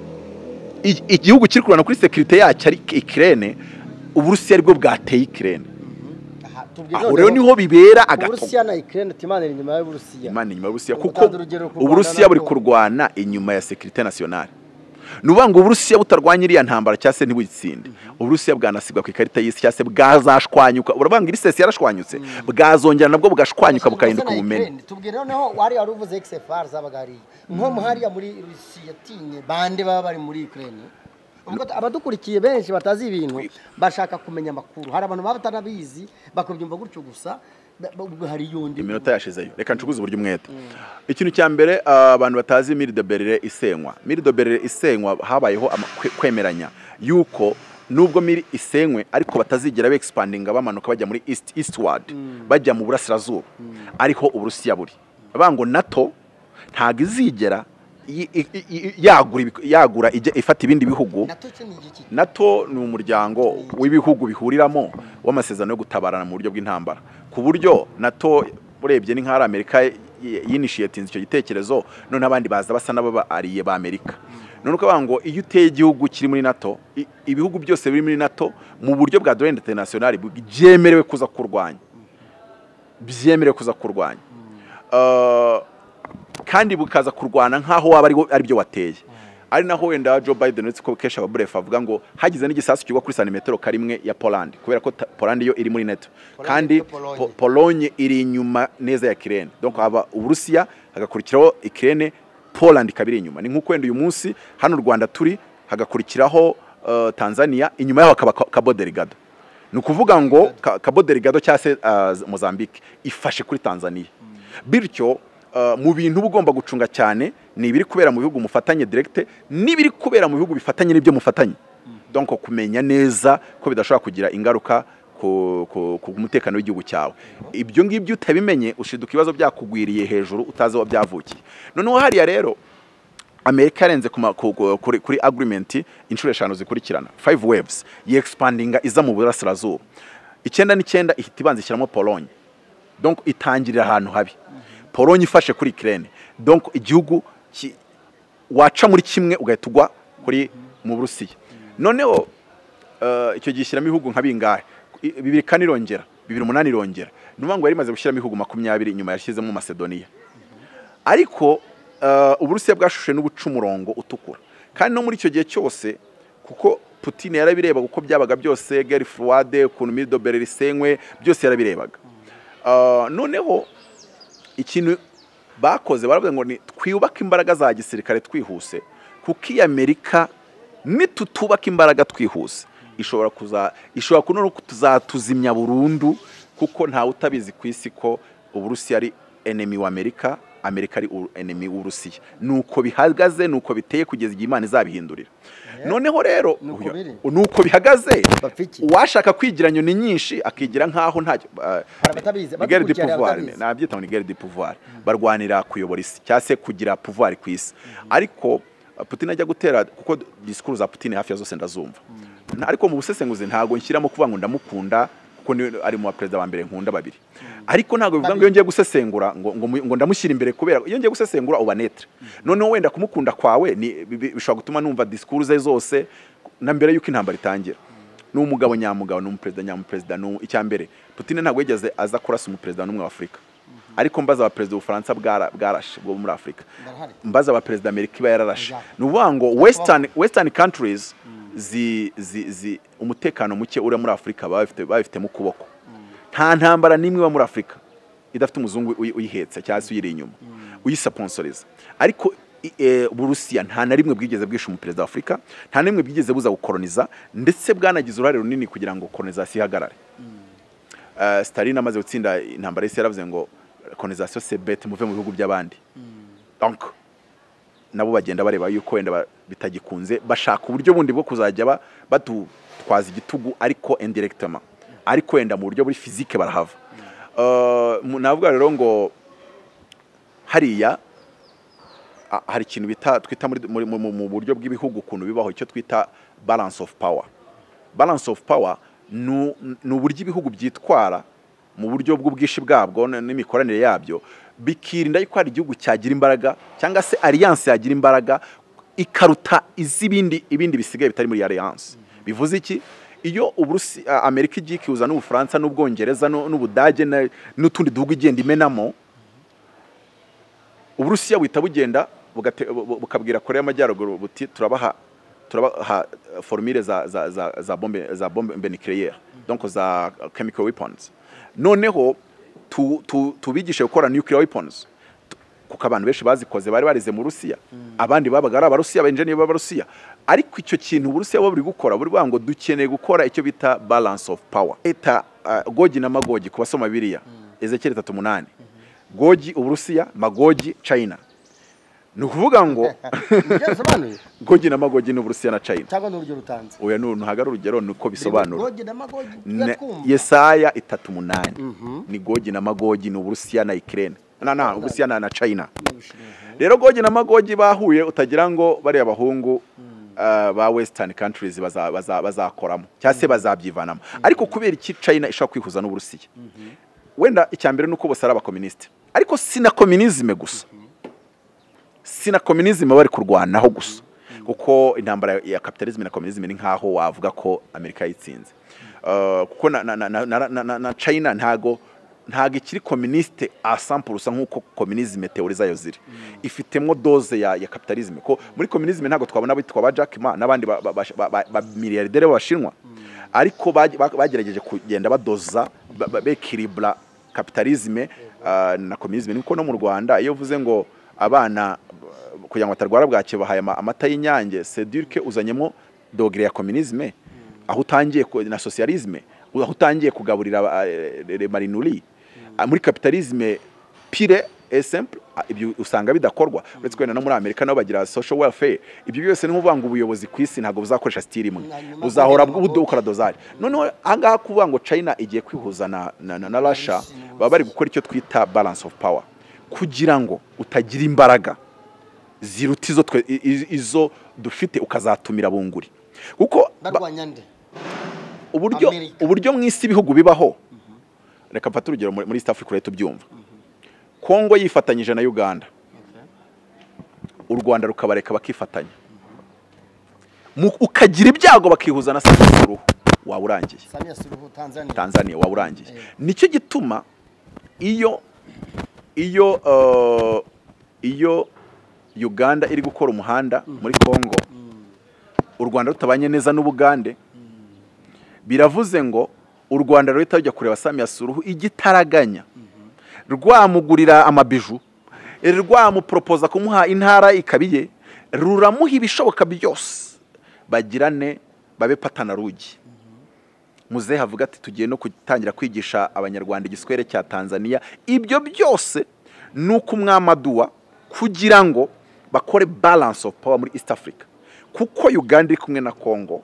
igihugu kiri kurwana kuri sécurité yacyo ari Ukraine Uburusiya aribwo bwateye Ukraine aho rero niho bibera agato Uburusiya na Ukraine Imana iri inyuma y'Uburusiya Imana inyuma y'Uburusiya kuko Uburusiya buri kurwana inyuma ya sécurité nationale nuvuga ngo Uburusiya butarwanya iriya ntambara cyase ntibuyitsinde Uburusiya bwanasigwa ku ikarita y'isi cyase bwazashwanyuka urabanga iri sesi yarashwanyutse bwazongera nabwo bugashwanyuka bukahinduka ubumene tubwire noneho wari yaruvuze X F R zabagari nko muhariya muri Rusiya tinye bande baba bari muri Ukraine abadukurikiye benshi batazi ibintu bashaka kumenya amakuru hari abantu batanabizi bakubyumva gutyo gusa hari yundi iminota yashizeyo reka ncuguze uburyo umwete ikintu cya mbere abantu batazi Mille de Berlin isenywa Mille de Berlin isenywa habayeho kwemeranya yuko nubwo Mille isenywe ariko batazigera be expandinga bamanuka bajya muri east eastward bajya mu burasirazuba ariho Uburusiya buri bango NATO ntago izigera yagura yagura ifata ibindi bihugu. NATO ni umuryango w'ibihugu bihuriramo w'amasezerano yo gutabarana mu buryo bw'intambara, ku buryo NATO urebye ni nk'ari Amerika yinitiatinze icyo gitekerezo, none abandi baza basa n'ababa ariye ba Amerika. None uko ngo iyo uteye igihugu kiri muri NATO, ibihugu byose biri muri NATO mu buryo bwa droit international byemerewe kuza kurwanya, byemerewe kuza kurwanya kandi bukaza kurwana nkaho waba ari byo wateye. Ari naho wenda Joe Biden uretse ko kesha ababurefa avuga ngo hagize n'igisasu kigwa kuri santimetero karimwe ya Poland, kubera ko Poland yo iri muri NATO kandi Pologne iri inyuma neza ya Ukraine. Donc aba Uburusiya hagakurikiraho Ukraine, Poland kabiri inyuma. Ni nkuko wenda uyu munsi hano u Rwanda turi hagakurikiraho uh, Tanzania, inyuma yaho akaba Cabo Delgado. Ni ukuvuga ngo Cabo Delgado cyase uh, Mozambique ifashe kuri Tanzania. Bityo Uh, mu bintu bugomba gucunga cyane ni ibiri kubera mu bihugu mufatanye direct, nibiri kubera mu bihugu bifatanye n'ibyo mufatanye. Mm. Donc kumenya neza ko bidashobora kugira ingaruka ku ku mutekano w'igihugu cyawe. Ibyo ngibyo utabimenye ushiduka ibibazo byakugwiriye hejuru utazi wa byavukiye. Noneho hariya rero Amerika yarenze kuri kuri agreement inshuro eshanu zikurikirana, five waves ye expandinga iza mu burasirazuba. Icyenda n'icyenda ihita ibanza ishyiramo Pologne, donc itangirira ahantu habi. Pologne ifashe kuri Ukraine, donc igihugu waca muri kimwe ugahita ugwa kuri mu Burusiya. Noneho uh, icyo gishyiramo ibihugu nka bingahe, bibiri kane irongera, bibiri umunani irongera. Numva ngo yari maze gushyiramo ibihugu makumyabiri nyuma yashyizemo Macedonia. Ariko uh, Uburusiya bwashushe n'ubucumurongo utukura, kandi no muri icyo gihe cyose kuko Putin yarabireba uko byabaga byose, guerre froide, ukuntu Middle Berlin senywe, byose yarabirebaga. Uh, noneho ikintu bakoze baravuga ngo ni twiyubaka imbaraga za gisirikare twihuse, kuko iyi Amerika nitutubaka imbaraga twihuse ishobora kuza ishobora kuno kuzatuzimya burundu, kuko nta utabizi ku isi ko Uburusiya ari enemy wa Amerika, Amerika ari enemy w'Uburusiya. Nuko bihagaze, nuko biteye kugeza igihe Imana izabihindurira. Noneho rero nuko bihagaze, washaka kwigira nyoni nyinshi akigira nkaho nta guerre de pouvoir, nabyita ni guerre de pouvoir, barwanira kuyobora isi cyase kugira pouvoir ku isi. Ariko Putin ajya gutera, kuko discours za Putin hafi ya zose ndazumva. Ariko mu busesenguzi ntago nshyiramo kuvuga ngo ndamukunda kuko ari mu president wa mbere nkunda babiri. Ariko ntago bivuga ngo yongeye gusesengura ngo ngo ndamushyira imbere, kubera yongeye gusesengura uba netre. Noneho wenda kumukunda kwawe ni bishobora gutuma numva discours ze zose na mbere yuko intambara itangira. Ni umugabo nyamugabo, ni umupresident nyamupresident. No icyambere Putin ntago yigeze aza kurasa umupresident n'umwe wa Afrika. Ariko mbaza aba president w'Ufaransa bwara bwarashe bwo muri Afrika. Mbaza aba president Amerika iba yararashe. Ni uvuga ngo western western countries zi zi zi umutekano muke uri muri Afrika bafite bafite mu kuboko. Nta ntambara nimwe wa muri Afrika idafite umuzungu uyihetse cyangwa se uyiri inyuma uyisaponsoriza. Ariko Burusiya nta na rimwe bwigeze bwisha umuperezida wa Afrika, nta nimwe bwigeze buza gukoloniza, ndetse bwanagize uruhare runini kugira ngo colonization ihagarare. Uh, Stalin amaze gutsinda intambara y'isi yaravuze ngo colonization c'est bête, muve mu bihugu by'abandi. Donc nabo bagenda bareba yuko wenda bitagikunze, bashaka uburyo bundi bwo kuzajya batutwaza igitugu, ariko indirectement, ariko wenda mu buryo buri physique barahava. Uh, navuga rero ngo hariya hari ikintu bita twita muri mu buryo bw'ibihugu kuntu bibaho icyo twita balance of power. Balance of power nu uburyo ibihugu byitwara mu buryo bw'ubwishi bwabwo n'imikoranire yabyo, bikirinda yuko hari igihugu cyagira imbaraga cyangwa se alliance yagira imbaraga ikaruta izibindi ibindi bisigaye bitari muri alliance. Bivuze iki? Iyo Uburusi Amerika igiye kiuza n'Ubufaransa n'Ubwongereza n'Ubudage n'utundi duhugu igenda imenamo, Uburusiya buhita bugenda bukabwira Korea y'Amajyaruguru buti turabaha turabaha formule za za za za bombe za bombe nucléaire, donc za chemical weapons. Noneho tu tubigishe gukora nuclear weapons, kuko abantu benshi bazikoze bari barize mu Rusiya, abandi babaga ari abarusiya benjeniye b'abarusiya. Ariko icyo kintu Uburusiya buri gukora buri bango dukeneye gukora icyo bita balance of power. Eta uh, Gogi na Magogi kubasoma Bibiliya Ezekiel tatu umunani. Gogi Uburusiya, Magogi China. Ni ukuvuga ngo Gogi na Magogi n'Uburusiya na China. Cyangwa n'urugero rutanze. Oya ntuhagara urugero nuko bisobanura. Gogi na Magogi Yesaya itatu umunani. Ni Gogi na Magogi n'Uburusiya na Ukraine. Na na Uburusiya na China. rero Gogi na Magogi bahuye utagira ngo bari abahungu ba western countries bazakoramo cyangwa se bazabyivanamo ariko kubera iki China ishaka kwihuza n'Uburusiya wenda icyambere nuko bose ari abakomuniste ariko sina communism gusa sina communism bari kurwanaho gusa kuko intambara ya capitalism na communism ni nkaho wavuga ko Amerika yitsinze kuko na China ntago ntago ikiri communiste a cent pour cent nkuko communism teori zayo ziri ifitemo doze ya ya capitalism ko muri communism ntago twabona bitwa ba J.Clement nabandi ba milliardaire bashinwa ariko bagerageje kugenda badoza bekiribra capitalism na communism niko no mu Rwanda iyo uvuze ngo abana kugira ngo batarwara bwake bahaye amata y'inyange c'est dire que uzanyemo dogre ya communism aho utangiye na socialism aho utangiye kugaburira marinuri muri capitalism pire et simple ibyo usanga bidakorwa uretse kwenda no muri Amerika nabo bagira social welfare ibyo byose ni nkuvanga ubuyobozi kwisi ntago buzakoresha style imwe uzahora bw'ubudukora dozari none anga kuvuga ngo China igiye kwihuza na na, na Russia baba bari gukora icyo twita balance of power kugira ngo utagira imbaraga ziruta izo izo dufite ukazatumira bunguri kuko barwanyande uburyo uburyo mwisi bihugu bibaho reka mfata urugero muri East Africa leta byumva Kongo yifatanyije na Uganda u Rwanda rukabareka bakifatanya ukagira ibyago bakihuza na Samia Suluhu wawurangiye Samia Suluhu Tanzania Tanzania wawurangiye nicyo gituma iyo iyo uh, iyo Uganda iri gukora umuhanda muri Kongo u Rwanda rutabanye neza n'Ubugande biravuze ngo u Rwanda rero itajya kureba Samia Suluhu igitaraganya rwamugurira amabiju rwamu proposa kumuha intara ikabiye ruramuha ibishoboka byose bagirane babe patana rugi muze havuga ati tugiye no kutangira kwigisha abanyarwanda igiswere cya Tanzania ibyo byose nuko umwamaduwa kugira ngo bakore balance of power muri East Africa kuko Uganda iri kumwe na Kongo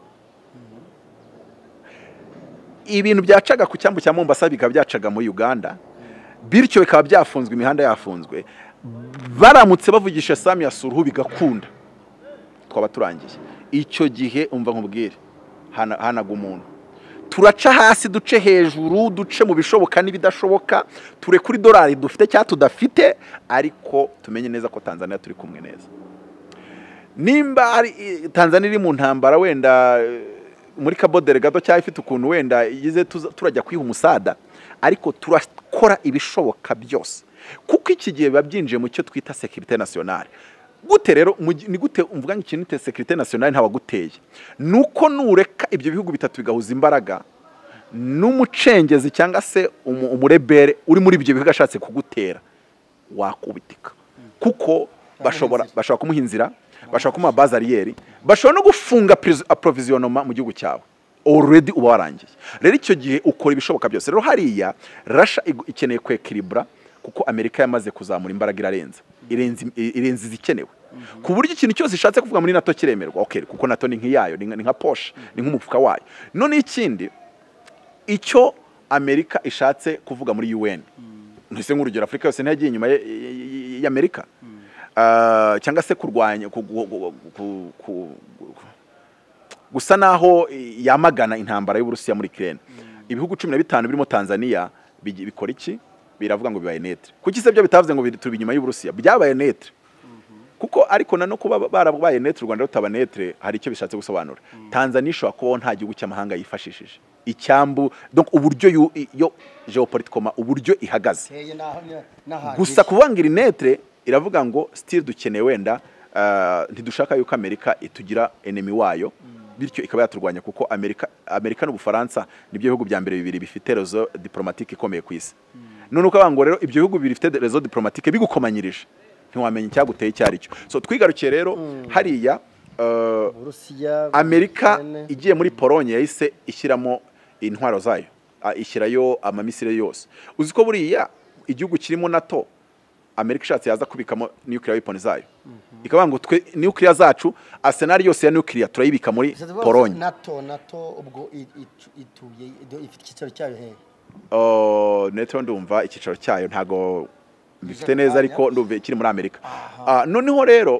ibintu byacaga ku cyambu cya Mombasa bikaba byacaga muri Uganda bityo bikaba byafunzwe imihanda yafunzwe baramutse bavugisha Samia Suluhu bigakunda twaba turangiye icyo gihe umva nkubwire hana hanaga umuntu turaca hasi duce hejuru duce mu bishoboka n'ibidashoboka ture kuri dolari dufite cya tudafite ariko tumenye neza ko Tanzania turi kumwe neza nimba ari Tanzania iri mu ntambara wenda muri Cabo Delgado cya ifite ukuntu wenda yize turajya kwiha umusada ariko turakora ibishoboka byose kuko iki gihe babyinjiye mu cyo twita sécurité nationale gute rero ni gute umvuga ikintu te sécurité nationale ntawa guteye nuko nureka ibyo bihugu bitatu bigahuza imbaraga n'umucengezi cyangwa se umurebere uri muri ibyo bihugu ashatse kugutera wakubitika kuko bashobora bashobora kumuhinzira bashobora kumuha base arrière bashobora no gufunga approvisionnement mu gihugu cyawe already uba warangiye rero icyo gihe ukora ibishoboka byose rero hariya Russia ikeneye kwekilibra kuko Amerika yamaze kuzamura imbaraga irarenza irenze irenze zikenewe ku buryo ikintu cyose ishatse kuvuga muri NATO kiremerwa okay kuko NATO ni nkiyayo ni nka Porsche ni nk'umufuka wayo none ikindi icyo Amerika ishatse kuvuga muri U N ntise nk'urugero Afrika yose ntagiye inyuma y'Amerika cyangwa se kurwanya gusa naho yamagana intambara y'Uburusiya muri Ukraine ibihugu cumi na bitanu birimo Tanzania bikora iki biravuga ngo bibaye netre kuki se byo bitavuze ngo turi inyuma y'Uburusiya byabaye netre kuko ariko nano kuba barabaye netre u Rwanda rutaba netre hari icyo bishatse gusobanura Tanzania ishobora kubaho nta gihugu cy'amahanga yifashishije icyambu donc uburyo yo geopolitikoma uburyo ihagaze gusa kubangira netre iravuga ngo still dukeneye wenda ntidushaka yuko Amerika itugira enemy wayo bityo ikaba yaturwanya kuko Amerika Amerika n'Ubufaransa nibyo bihugu bya mbere bibiri bifite rezo diplomatique ikomeye ku isi none uko bango rero ibyo bihugu bifite rezo diplomatique bigukomanyirije ntiwamenye cyaguteye cyari cyo so twigarukiye rero hariya Amerika igiye muri Pologne yahise ishyiramo intwaro zayo ishyirayo amamisire yose uziko buriya igihugu kirimo NATO Amerika ishatse yaza kubikamo nuclear weapons zayo ikaba ngo twe nuclear zacu arsenal yose ya nuclear turayibika muri Pologne NATO NATO ubwo ituye ifite ikicaro cyayo he oh NATO ndumva ikicaro cyayo ntago mbifite neza ariko ndumve kiri muri Amerika. Ah, noneho rero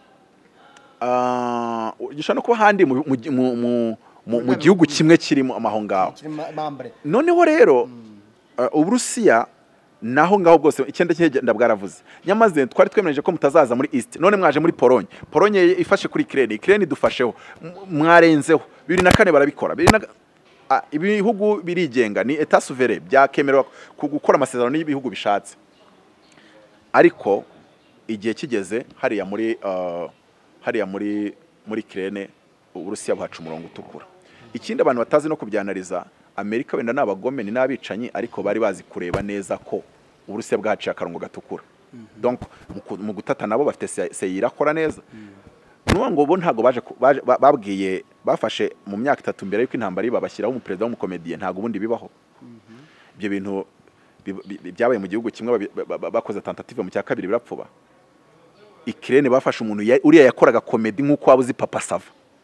ah gishobora no kuba handi mu mu mu gihugu kimwe kirimo amaho ngaho. Noneho rero Uburusiya naho ngaho bwose icyenda cye ndabwaravuze. Nyamaze twari twemereje ko mutazaza muri East. None mwaje muri Polonye. Polonye ifashe kuri Ukraine. Ukraine dufasheho. Mwarenzeho. bibiri na kane barabikora. Ibihugu birigenga ni etat souverain byakemerwa gukora amasezerano y'ibihugu bishatse. Ariko igihe kigeze hariya muri uh, hariya muri muri Ukraine Uburusiya buhaca umurongo utukura. Ikindi abantu batazi no kubyanariza, Amerika wenda nabagome ni nabicanyi ariko bari bazi kureba neza ko Uburusiya bwahaciye akarongo gatukura. Mm -hmm. Donc mu gutata nabo bafite seyira akora neza. Mm. Nuwa ngo bo ntago baje babwiye bafashe mu myaka itatu mbere yuko intambara iba bashyiraho umuperezida w'umukomediye ntago ubundi bibaho. Ibyo bintu byabaye mu gihugu kimwe bakoze tentative mu cya kabiri birapfuba. Ukraine bafashe umuntu uriya yakoraga komedi nkuko wabuzi Papa Sava.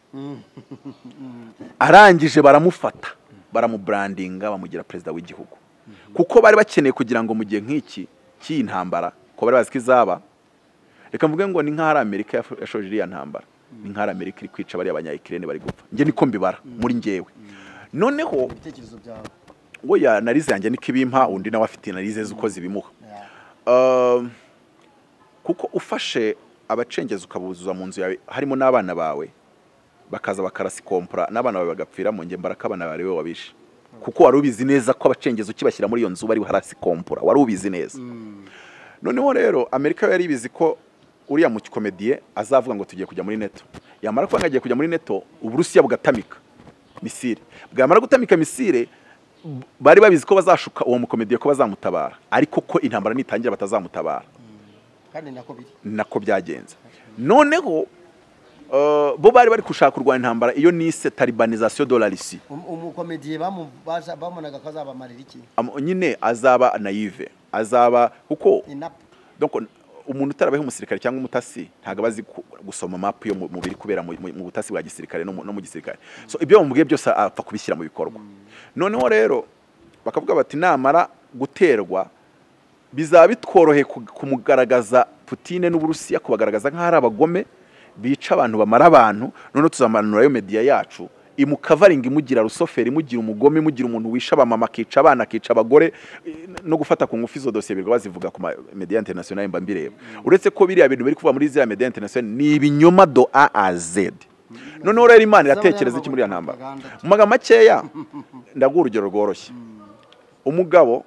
Arangije baramufata baramubrandinga bamugira perezida w'igihugu. Kuko bari bakeneye kugira ngo mu gihe nk'iki cy'intambara ko bari bazikizaba. Reka mvuge ngo ni nk'ahari Amerika yashoje iriya ntambara. Ni nk'ahari Amerika iri kwica bari abanya Ukraine bari gupfa. Nge niko mbibara muri ngewe. Noneho ibitekerezo byawe oya narize yanjye nikibimpa undi nawe afite narize zuko zibimuha. Uh, kuko ufashe abacengeza ukabuzuza mu nzu yawe harimo n'abana bawe bakaza bakarasi kompra n'abana bawe bagapfira mu nge mbaraka abana bawe wabishe. Kuko wari ubizi neza ko abacengeza ukibashyira muri iyo nzu bari harasi kompra wari ubizi neza. Noneho rero Amerika yari ibizi ko uriya mu komediye azavuga ngo tugiye kujya muri neto. Yamara ko ngagiye kujya muri neto Uburusiya bugatamika misile. Bwamara gutamika misile bari babizi ko bazashuka uwo mu komediye ko bazamutabara ariko ko intambara nitangira batazamutabara. Kandi nako biri. Nako byagenze. Noneho uh, bo bari bari kushaka kurwanya intambara iyo nise talibanisation de la Russie. Umukomediye bamu bamonaga ko azabamarira iki? Nyine azaba naive. Azaba kuko donc umuntu utarabaho umusirikare cyangwa umutasi ntaga bazi gusoma map yo mubiri kubera mu butasi bwa gisirikare no mu gisirikare. So ibyo bamubwiye byose apfa kubishyira mu bikorwa. Noneho rero bakavuga bati namara guterwa bizaba bitworohe kumugaragaza Putin n'Uburusiya kubagaragaza nk'ahari abagome bica abantu bamara abantu none tuzamanura yo media yacu imukavaringa imugira rusoferi imugira umugome imugira umuntu wisha abamama kica abana kica abagore no gufata ku ngufi zo dossier birwa bazivuga ku media international mba mbireba. Uretse ko biriya bintu biri kuva muri ziriya media international ni ibinyoma do A a Z. Noneho rero Imana iratekereza iki muri ya ntambara. Mu maga makeya ndaguha urugero rworoshye. Umugabo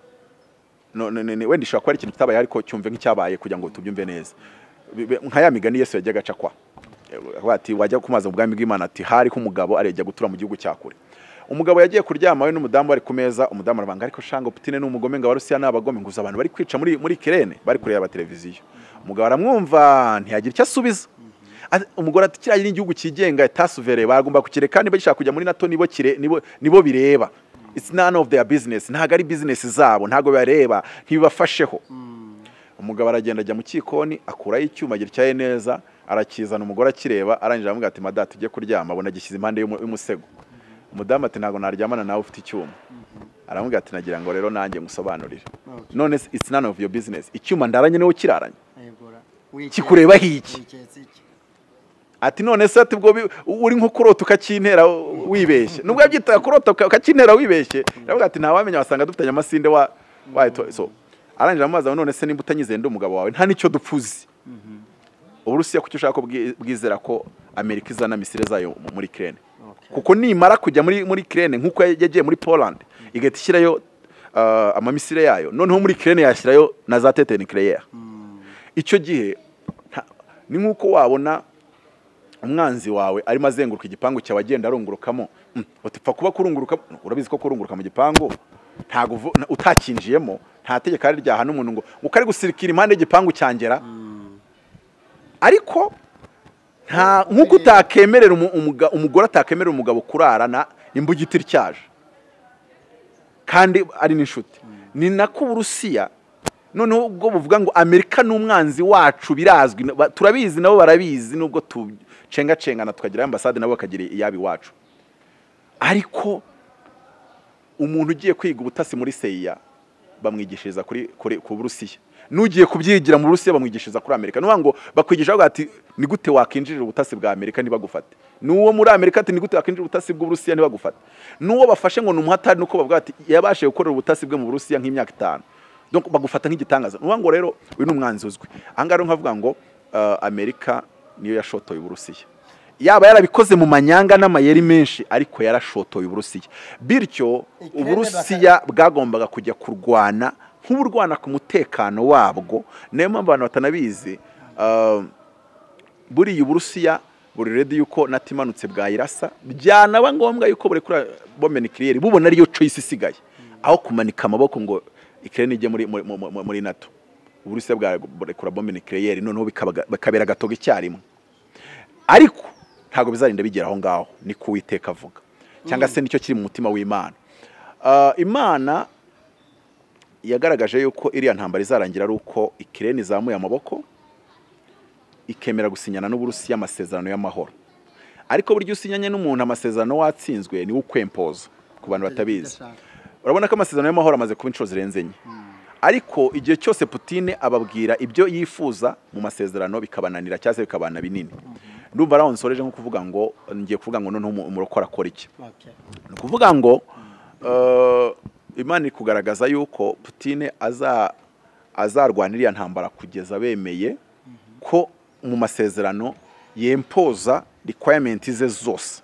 no wenda ishaka ko ari ikintu kitabaye ariko cyumve nk'icyabaye kugira ngo tubyumve neza. Nka ya migani Yesu yajyaga aca kwa wati wajya kumaza ubwami bw'Imana ati hari ko umugabo arejya gutura mu gihugu cyakure. Umugabo yagiye kuryama we n'umudamu bari kumeza umudamu arabanga ariko shanga Putin n'umugome ngo Abarusiya n'abagome nguza abantu bari kwica muri muri Ukraine bari kureba televiziyo. Umugabo aramwumva ntiyagira icyo asubiza. Umugore ati kiriya ni igihugu kigenga etat souverain bagomba kukireka niba gishaka kujya muri NATO nibo kire nibo nibo bireba. It's none of their business. Ntago ari business zabo ntago bareba ntibibafasheho. Umugabo aragenda ajya mu kikoni akurayo icyuma agira cyaye neza arakizana umugore akireba arangije amuga ati madata tujye kuryama abona gishyize impande y'umusego. Umudamu ati ntago naryamana nawe ufite icyuma. Aramuga ati nagira ngo rero nanjye ngusobanurire. None it's none of your business. Icyuma ndaranye niwo kiraranye. Kikureba hiki. Ati none se ati bwo uri nko kurota ukakintera wibeshye. Nubwo yabyita kurota ukakintera wibeshye. Aravuga ati nta wamenya wasanga dufitanye amasinde wa wa so. Arangije amaza none se nimba utanyizende umugabo wawe nta nicyo dupfuzi. Uburusiya kucyo ushaka bwizera ko Amerika izana misile zayo muri Ukraine. Kuko nimara kujya muri muri Ukraine nkuko yagiye muri Poland igahita ishyirayo uh, amamisile yayo noneho muri Ukraine yashyirayo na za tete nucléaire. Icyo gihe ni nkuko wabona umwanzi wawe ari mazenguruka igipangu cyawe agenda arungurukamo utipfa kuba kurunguruka urabizi ko kurunguruka mu gipangu ntago utakinjiyemo nta tegeko ari rya hano umuntu ngo ukari gusirikira impande y'igipangu cyangera. Ariko nta nkuko utakemerera umugore atakemerera umugabo kurarana imbugitiri cyaje kandi ari n'inshuti. Ni nako Uburusiya noneho ubwo buvuga ngo Amerika n'umwanzi wacu birazwi turabizi nabo barabizi nubwo tucenga cengana tukagira ambassade nabo bakagira iyabi wacu. Ariko umuntu ugiye kwiga ubutasi muri C I A bamwigishiriza kuri ku Burusiya, nugiye kubyigira mu Burusiya bamwigishiriza kuri Amerika. Nuvuga ngo bakwigisha bavuga ati ni gute wakinjirira ubutasi bwa Amerika ntibagufate, nuwo muri Amerika ati ni gute wakinjirira ubutasi bw'u Burusiya ntibagufate, nuwo bafashe ngo numuhatari nuko bavuga ati yabashe gukorera ubutasi bwe mu Burusiya nk'imyaka itanu, donc bagufata nk'igitangaza. Nuvuga ngo rero uyu ni umwanzi uzwi. Angaro nkavuga ngo uh, Amerika niyo yashotoye Uburusiya, yaba yarabikoze mu manyanga n'amayeri menshi, ariko yarashotoye Uburusiya. Bityo Uburusiya bwagombaga kujya kurwana nk'uburwana ku mutekano wabwo. Niyo mpamvu abantu batanabizi, uh, buri Uburusiya buri ready yuko natimanutse bwayirasa, byanaba ngombwa yuko buri kuri bombe nucleaire bubona ariyo choice isigaye, aho kumanika amaboko ngo Ukraine ije muri muri NATO. Uburusiya bwa kuri bombe nucleaire noneho bikabera gatoga icyarimwe, ariko ntago bizarinda bigera aho ngaho, ni kuwiteka avuga cyangwa se nicyo kiri mu mutima w'Imana. Uh, Imana yagaragaje yuko iriya ntambara izarangira ari uko Ukraine izamuye amaboko ikemera gusinyana n'Uburusiya amasezerano y'amahoro. Ariko buryo usinyanye n'umuntu amasezerano watsinzwe ni ukwempoza. Ku bantu batabizi, urabona ko amasezerano y'amahoro amaze kuba inshuro zirenze enye, ariko igihe cyose Putin ababwira ibyo yifuza mu masezerano bikabananira cyase bikabana binini. Ndumva araho nsoreje nko kuvuga ngo ngiye kuvuga ngo none umurokora akora iki. Ni kuvuga ngo uh, Imana iri kugaragaza yuko Putin aza azarwanira ntambara kugeza bemeye ko mu masezerano yempoza requirements ze zose.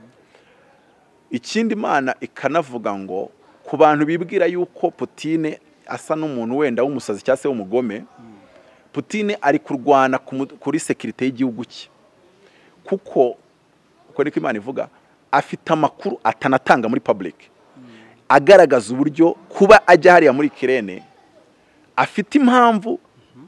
Ikindi Imana ikanavuga ngo ku bantu bibwira yuko Putin asa n'umuntu wenda w'umusazi cyangwa se w'umugome, Putin ari kurwana kuri security y'igihugu cye, kuko uko niko Imana ivuga afite amakuru atanatanga muri public agaragaza uburyo kuba ajya hariya muri Ukraine afite impamvu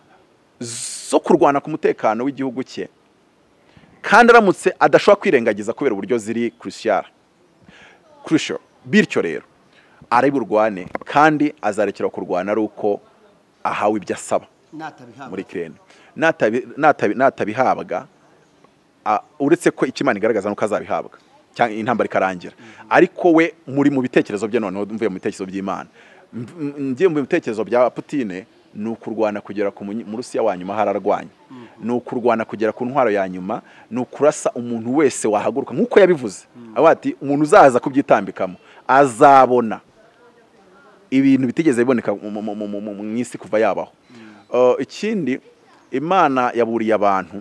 zo kurwana ku mutekano w'igihugu cye, kandi aramutse adashobora kwirengagiza kubera uburyo ziri crucial crucial. Bityo rero ari burwane kandi azarekera kurwana ari uko ahawe ibyo asaba muri Ukraine. Natabihabwa uretse ko Imana igaragaza nuko azabihabwa cyangwa intambara ikarangira, ariko we muri mu bitekerezo bye noneho mvuye mu bitekerezo by'Imana, ngiye mu bitekerezo bya Putin ni ukurwana kugera ku Murusiya wa nyuma hararwanya, ni ukurwana kugera ku ntwaro ya nyuma, ni ukurasa umuntu wese wahaguruka nkuko yabivuze abati umuntu uzaza kubyitambikamo azabona ibintu bitigeze biboneka mu isi kuva yabaho. Ikindi Imana yaburiye abantu,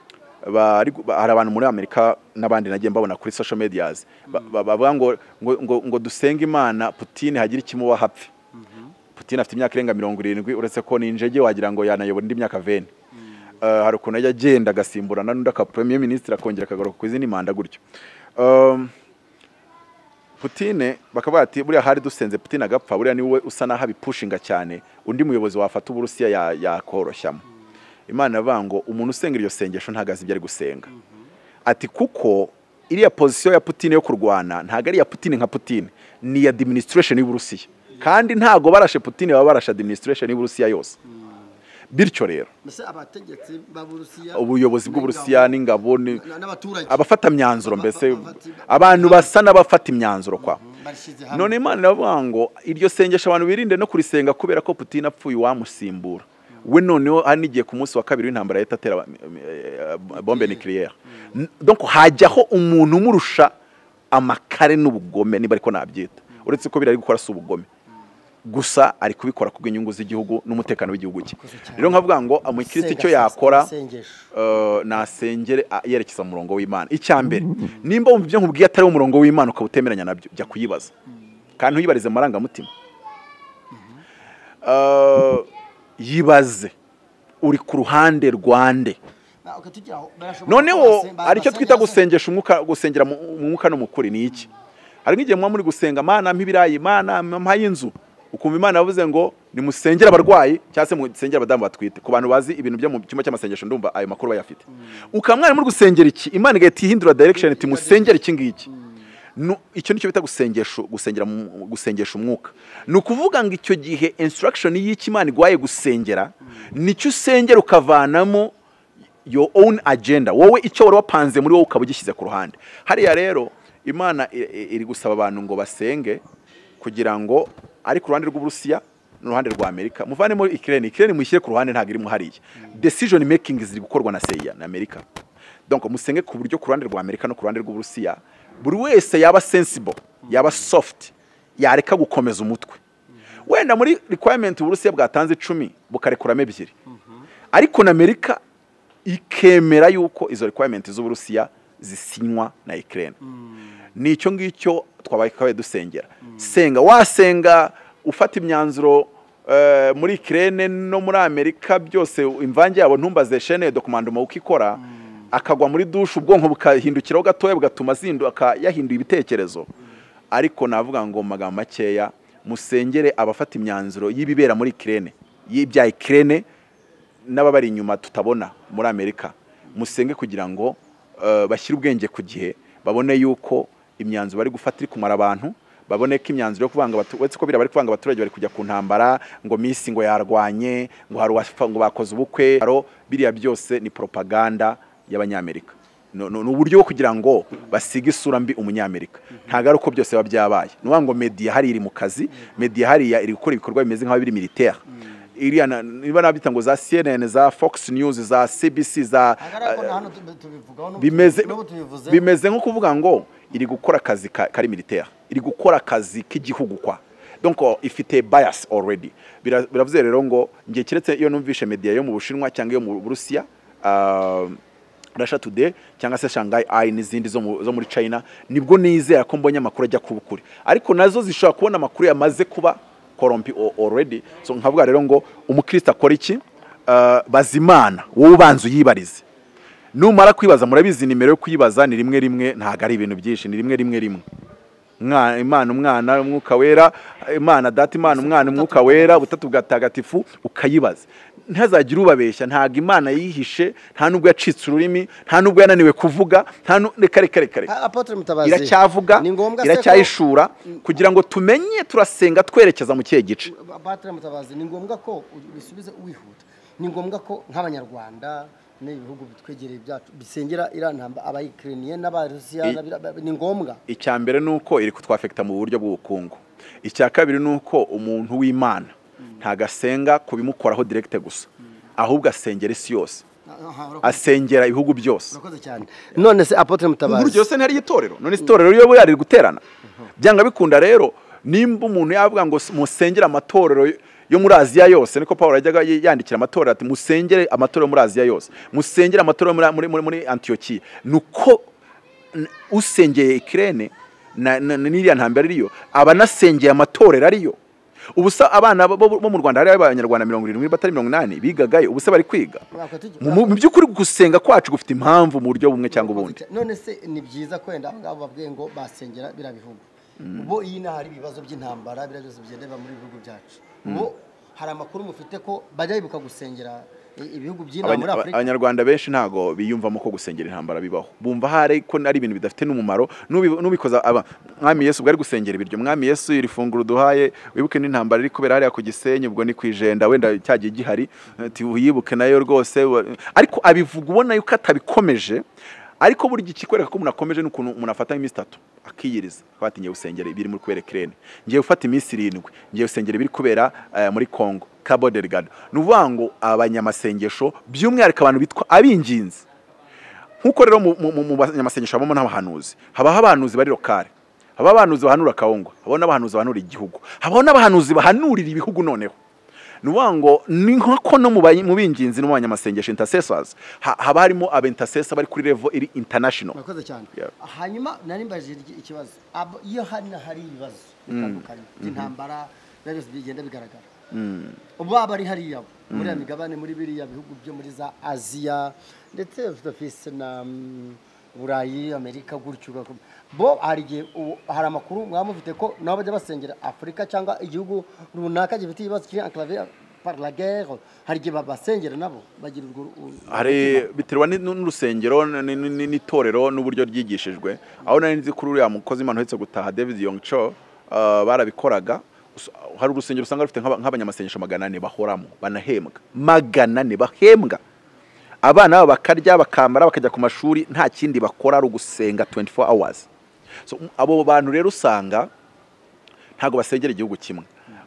hari abantu muri Amerika n'abandi nagiye mbabona kuri social medias bavuga ngo ngo dusenge Imana Putin hagira ikimuba hapfe. Putin afite imyaka irenga mirongo irindwi, uretse ko ni injege wagira ngo yanayobora indi myaka veni. Hari ukuntu ajya agenda agasimburana n'undi aka premier ministre akongera akagaruka ku izindi manda gutyo. Putin bakavuga ati buriya hari dusenze Putin agapfa, buriya ni we usa naho abipushinga cyane, undi muyobozi wafata Uburusiya yakoroshyamo. Imana yavuga ngo umuntu usenga iryo sengesho ntagazi ibyo ari gusenga. Ati kuko iriya position ya Putin yo kurwana ntago ari ya Putin nka Putin, ni ya administration y'Uburusiya, kandi ntago barashe Putin baba barashe administration y'Uburusiya yose. Bityo rero abategetsi b'Uburusiya, ubuyobozi bw'Uburusiya n'ingabo abafata myanzuro, mbese abantu basa n'abafata imyanzuro kwa. None Imana iravuga ngo iryo sengesho abantu birinde no kurisenga kubera ko Putin apfuye wamusimbura. We noneho hanigiye ku munsi wa kabiri w'intambara yahita atera bombe nucleaire. Donc hajyaho umuntu umurusha amakare n'ubugome, niba ariko nabyita, uretse ko birari gukora su ubugome gusa, ari kubikora ku bw'inyungu z'igihugu n'umutekano w'igihugu cye. Rero nkavuga ngo umukristo icyo yakora nasengere yerekeza mu murongo w'Imana. Icyambere nimba wumva ibyo nkubwiye atari umurongo w'Imana ukabutemeranya nabyo, jya kuyibaza kandi uyibarize maranga mutima. Yibaze uri ku ruhande rwande. Noneho aricyo twita gusengesha umwuka, gusengera mu mwuka no mukuri ni iki. Hari nk'igihe mwa muri gusenga Mana mpibirayi, Mana mpaye inzu, ukumva Imana yavuze ngo ni musengera abarwayi cyangwa se musengera abadamu batwite. Ku bantu bazi ibintu byo mu cyuma cy'amasengesho ndumva ayo makuru bayafite. Ukamwana muri gusengera iki, Imana igahita ihindura direction iti musengera iki ngiki. No, icyo nicyo bita gusengesha, gusengera gusengesha umwuka. Nukuvuga ngo icyo gihe instruction y'iki Imana igwaye gusengera nicyo usengera ukavanamo your own agenda, wowe icyo wari wapanze muri wowe ukabugishyize ku ruhande. Hariya rero Imana iri gusaba abantu ngo basenge kugira ngo ari ku ruhande rw'Uburusiya n'uruhande rwa Amerika muvane muri Ukraine Ukraine mushyire ku ruhande ntago iri mu hariya decision making ziri gukorwa na C I A na Amerika donc musenge ku buryo ku ruhande rwa Amerika no ku ruhande rw'Uburusiya buri wese yaba sensible yaba soft yareka gukomeza umutwe wenda muri requirement Uburusiya bwatanze icumi bukarekuramo ebyiri ariko na Amerika ikemera yuko izo requirement z'Uburusiya zisinywa na Ukraine nicyo ngicyo twabaye kawe dusengera senga wasenga ufata imyanzuro muri Ukraine no muri Amerika byose imvange yabo ntumbaze chaîne de commandement ukikora akagwa muri dushe ubwonko bukahindukiraho gatoya bugatuma zinduka yahinduye ibitekerezo ariko navuga ngo magambo makeya musengere abafata imyanzuro y'ibibera muri Ukraine y'ibya Ukraine n'ababari inyuma tutabona muri Amerika musenge kugira ngo bashyire ubwenge ku gihe babone yuko imyanzuro bari gufata iri kumara abantu babone ko imyanzuro yo kuvanga wetse ko bira bari kuvanga abaturage bari kujya ku ntambara ngo misi ngo yarwanye ngo hari ngo bakoze ubukwe biriya byose ni propaganda y'abanyamerika no no uburyo bwo kugira ngo basiga isura mbi umunyamerika ntago ari uko byose biba byabaye nuwa ngo media hari iri mu kazi media hari iri gukora ibikorwa bimeze nk'aho biri militaire iriya niba nabita ngo za C N N za Fox News za C B C za bimeze bimeze nko kuvuga ngo iri gukora akazi kari militaire iri gukora akazi k'igihugu kwa donc ifite bias already biravuze rero ngo ngiye kiretse iyo numvishe media yo mu Bushinwa cyangwa yo mu Burusiya uh, Russia Today cyangwa se Shanghai Eye n'izindi zo zo muri China nibwo nizera ko mbonye amakuru ajya kubukuri ariko nazo zishobora kubona amakuru yamaze kuba corrompi already so nkavuga rero ngo umukristo akora iki uh, bazimana wowe ubanza uyibarize numara kwibaza murabizi nimero yo kuyibaza ni rimwe rimwe ntago ari ibintu byinshi ni rimwe rimwe rimwe mwana Imana umwana umwuka wera Imana data Imana umwana umwuka wera butatu bwatagatifu ukayibaza ntazagira ubabeshya ntago Imana yihishe nta nubwo yacitse ururimi nta nubwo yananiwe kuvuga nta reka reka reka Apotre Mutabazi iracyavuga iracyayishura kugira ngo tumenye turasenga twerekeza mu kihe gice Apotre Mutabazi ni ngombwa ko bisubize wihuta ni ngombwa ko nk'abanyarwanda n'ibihugu bitwegereye byacu bisengera irantamba abayikiriniye n'abarusiya ni ngombwa icya mbere nuko iri kutwafekta mu buryo bw'ubukungu icya kabiri nuko umuntu w'Imana ntagasenga kubimukoraho direct gusa ahubwo asengera isi yose asengera ibihugu byose urakoze cyane none se Apotre Mutabazi uburyo se ntari itorero none itorero yo yari guterana byanga bikunda rero nimba umuntu yavuga ngo musengera amatorero yo muri Aziya yose niko Paul yajyaga yandikira amatorero ati musengere amatorero muri Aziya yose musengere amatorero muri muri muri Antiochia nuko usengeye Ukraine na n'iriya ntambara ariyo abanasengeye amatorero ariyo ubusa abana bo mu Rwanda hari abanyarwanda mirongo irindwi batari mirongo inani bigagayo ubusa bari kwiga mu byukuri gusenga kwacu gufite impamvu mu buryo bumwe cyangwa ubundi none se ni byiza kwenda ngabo babwiye ngo basengera birabihugu ubo iyi na hari ibibazo by'intambara birabyose bigenda muri bihugu byacu ubo hari amakuru mufite ko bajya bibuka gusengera ibihugu by'intambara muri Afrika abanyarwanda benshi ntago biyumvamo ko gusengera intambara bibaho bumva hari ko ari ibintu bidafite n'umumaro nubikoza aba mwami Yesu bwari gusengera ibiryo mwami Yesu iri funguro duhaye wibuke n'intambara iri kubera hariya ku Gisenyi ubwo ni kwijenda wenda cyagiye gihari ati uyibuke nayo rwose ariko abivuga ubona yuko atabikomeje ariko buri gikikwereka ko umuntu akomeje n'ukuntu umuntu afata iminsi itatu akiyiriza kwati ngiye usengera ibiri muri kubera Ukraine ngiye ufata iminsi irindwi ngiye usengera ibiri kubera uh, muri Congo Cabo Delgado nuvango abanyamasengesho by'umwihariko abantu bitwa abinginzi nkuko rero mu banyamasengesho abamo n'abahanuzi haba habahanuzi bari lokale haba abahanuzi bahanura Kaongo haba n'abahanuzi bahanura igihugu haba n'abahanuzi bahanurira ibihugu noneho nuwango ni nkako no mu binginzi no mu banyamasengesho intercessors haba harimo aba intercessors bari kuri level iri international nakoze cyane hanyuma nari mbaje ikibazo iyo hari hari ibibazo bitandukanye by'intambara byose bigenda bigaragara ubu abari hari yabo muri amigabane muri biriya bihugu byo muri za Aziya ndetse Dufite na Burayi Amerika gutyo bo hari hari amakuru mwamufite ko nabo bajya basengera Afrika cyangwa igihugu runaka gifite ibibazo kiri enclavé par la guerre hari gihe babasengera nabo bagira urwo hari biterwa n'urusengero n'itorero n'uburyo ryigishijwe aho nari nzi kuri uriya mukozi Imana uhetse gutaha David Yongcho barabikoraga hari urusengero usanga rufite nk'abanyamasengesho magana ane bahoramo banahembwa magana ane bahembwa abana babo bakarya bakambara bakajya ku mashuri nta kindi bakora ari ugusenga twenty-four hours so abo bantu rero usanga ntago basengera igihugu kimwe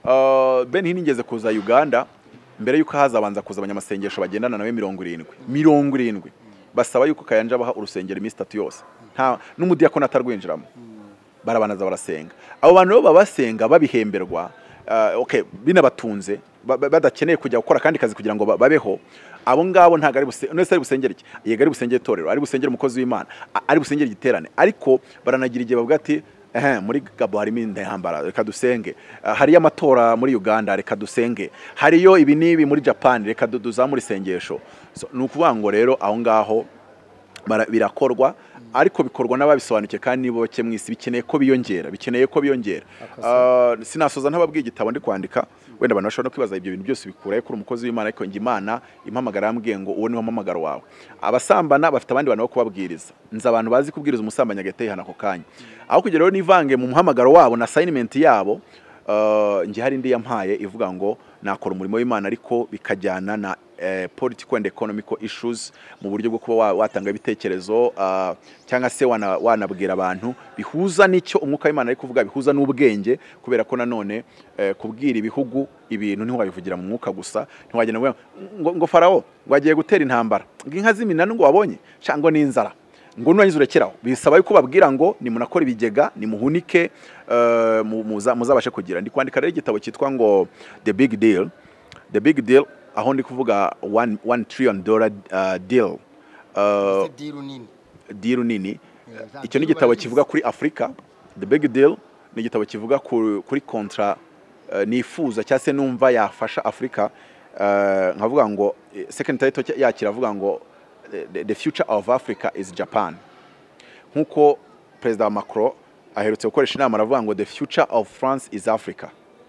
uh, Ben hinigeze kuza Uganda mbere yuko hazabanza kuza abanyamasengesho bagendana nawe mirongo irindwi mirongo irindwi basaba yuko Kayanja baha urusengero iminsi itatu yose nta n'umudiyakoni atarwinjiramo barabanaza barasenga abo bantu bo babasenga babihemberwa uh, okay binabatunze badakeneye kujya gukora kandi kazi kugira ngo babeho abo ngabo ntago ari nese ari busengera iki yega ari busengera itorero ari busengera umukozi w'Imana ari busengera igiterane ariko baranagira igihe bavuga ati eh muri Gabo harimo intambara reka dusenge uh, hari amatora muri Uganda reka dusenge hariyo ibi nibi muri Japan reka duzamura isengesho so, nukuvuga ngo rero aho ngaho birakorwa ariko bikorwa n'ababisobanukiye kandi nibo bake mwisi bikeneye ko biyongera bikeneye ko biyongera uh, sinasoza ntababwiye igitabo ndi kwandika wenda abantu bashobora no kwibaza ibyo bintu byose bikuraye kuri umukozi w'Imana ariko ngi Imana impamagara yambwiye ngo uwo ni wo mpamagaro wawe abasambana bafite abandi bantu bo kubabwiriza nza abantu bazi kubwiriza umusambanya agateye hana ko kanya aho kugera rero nivange mu muhamagaro wabo na assignment yabo uh, ngi hari ndi yampaye ivuga ngo nakora umurimo w'Imana ariko bikajyana na Uh, political and economical issues mu buryo bwo kuba watanga ibitekerezo uh, cyangwa se wana wanabwira abantu bihuza n'icyo umwuka w'Imana ari kuvuga bihuza n'ubwenge kubera ko nanone uh, kubwira ibihugu ibintu nti wabivugira mu mwuka gusa ntiwagenda ngo ngo Farao wagiye gutera intambara nginka z'iminani ngo wabonye cyangwa n'inzara ngo nwanyize urekeraho bisaba yuko babwira ngo ni munakora ibigega ni muhunike uh, muzabashe kugira ndi kwandika rero igitabo cyitwa ngo The Big Deal The Big Deal aho ndi kuvuga one, one trillion dollar uh, deal uh, deal nini icyo ni igitabo kivuga kuri Afrika The Big Deal ni igitabo kivuga kuri kontra uh, nifuza cyase numva yafasha Afrika uh, nkavuga ngo second title yakiravuga ngo the, the future of Africa is Japan nkuko President Macron aherutse gukoresha inama aravuga ngo the future of France is Africa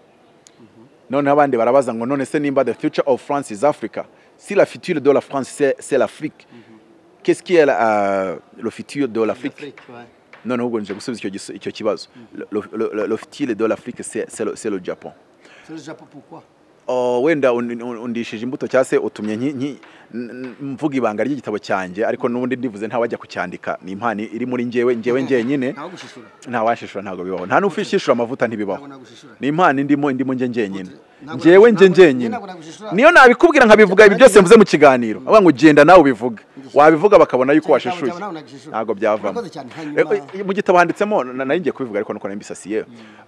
none abandi barabaza ngo none se nimba the future of France is Africa si la future de la France c'est c'est l'Afrique mm -hmm. qu'est-ce qui est la, uh, le futur de l'Afrique ouais. non non ubwo nje gusubiza icyo icyo kibazo mm -hmm. le, le, le futur de l'Afrique c'est c'est le, c'est le Japon c'est le Japon pourquoi oh wenda undishije imbuto cyase utumye nki mvuga ibanga ry'igitabo cyanjye ariko nubundi ndivuze nta wajya kucyandika ni impani iri muri ngewe ngewe ngiye nyine nta washishura ntago bibaho nta nufishishura amavuta ntibibaho ni impani ndimo ndimo nge nge nyine ngewe nge nge nyine niyo nabikubwira nkabivuga ibi byose mvuze mu kiganiro aba ngo genda nawe ubivuga wabivuga bakabona yuko washishuye ntago byavamo mu gitabo handitsemo nari ngiye kubivuga ariko nuko nambisasiye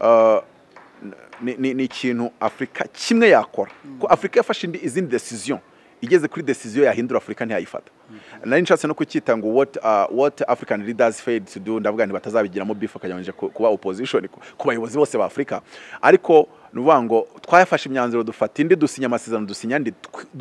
ni ni ikintu Afrika kimwe yakora ko Afrika yafashe indi izindi decision igeze kuri decision yahindura Afrika ntiyayifata nari nshatse no kucyita ngo what uh, what African leaders failed to do ndavuga nti batazabigiramo beef akajyanje kuba opposition ku bayobozi bose ba Afrika ariko nuvuga ngo twayafashe imyanzuro dufata indi dusinya amasezerano dusinya ndi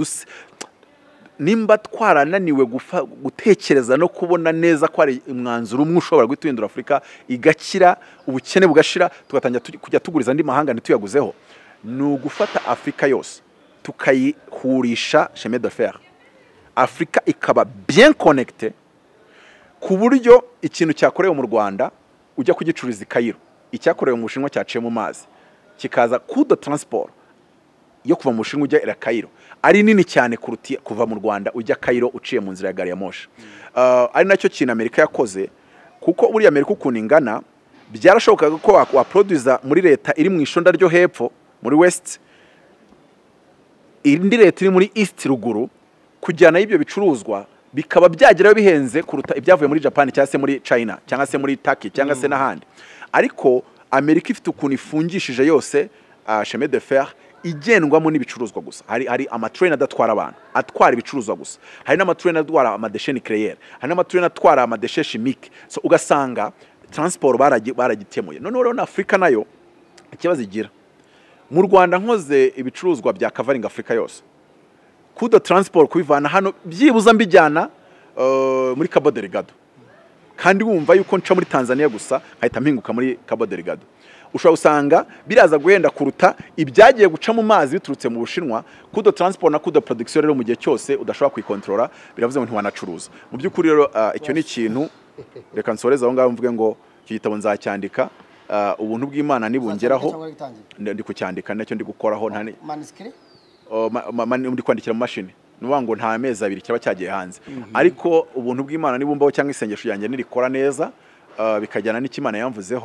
nimba twarananiwe gutekereza no kubona neza ko ari umwanzuro umwe ushobora guhindura Afrika igakira ubukene bugashira tugatangira kujya tuguriza andi mahanga ntituyaguzeho no gufata Afrika yose tukayihurisha chemin de fer Afrika ikaba bien connecté ku buryo ikintu cyakorewe mu Rwanda ujya kugicuriza i Cairo icyakorewe mu Bushinwa cyaciye mu mazi kikaza coup de transport yo kuva mu Bushinwa ujya ira Cairo ari nini cyane kuruti kuva mu Rwanda ujya Cairo uciye mu nzira ya gari ya moshi uh, ari nacyo kintu Amerika yakoze kuko buri Amerika ukuntu ingana byarashobokaga ko wa producer muri leta iri mu ishonda ryo hepfo muri west indi leta iri muri east ruguru kujyana ibyo bicuruzwa bikaba byageraho bihenze kuruta ibyavuye muri Japan cyangwa se muri China cyangwa se muri Turkey cyangwa se n'ahandi ariko Amerika ifite ukuntu ifungishije yose uh, chemin de fer igendwamo n'ibicuruzwa gusa hari hari amatrain adatwara abantu atwara ibicuruzwa gusa hari n'amatrain atwara amadeshe nucléaire hari n'amatrain atwara amadeshe chimique so ugasanga transport baragitemuye none rero na Afrika nayo ikibazo igira mu Rwanda nkoze ibicuruzwa bya covering Afrika yose kudo transport kubivana hano byibuza mbijyana uh, muri Cabo Delgado kandi wumva yuko nca muri Tanzania gusa nkahita mpinguka muri Cabo Delgado ushobora usanga biraza guhenda kuruta ibyagiye guca mu mazi biturutse mu Bushinwa kudo transport na kudo production rero mu gihe cyose udashobora kwikontrola biravuze ngo ntiwanacuruza mu by'ukuri rero icyo uh, ni ikintu reka nsoreza aho ngaho mvuge ngo icyo gitabo nzacyandika uh, ubuntu bw'Imana nibungeraho ndi kucyandika nacyo ndi gukoraho nta manuscript oh ndi kwandikira mu mashini nuvuga ngo nta mezi abiri cyaba cyagiye hanze mm -hmm. ariko ubuntu bw'Imana nibumbaho cyangwa isengesho yanjye nirikora neza uh, bikajyana n'ikimana yamvuzeho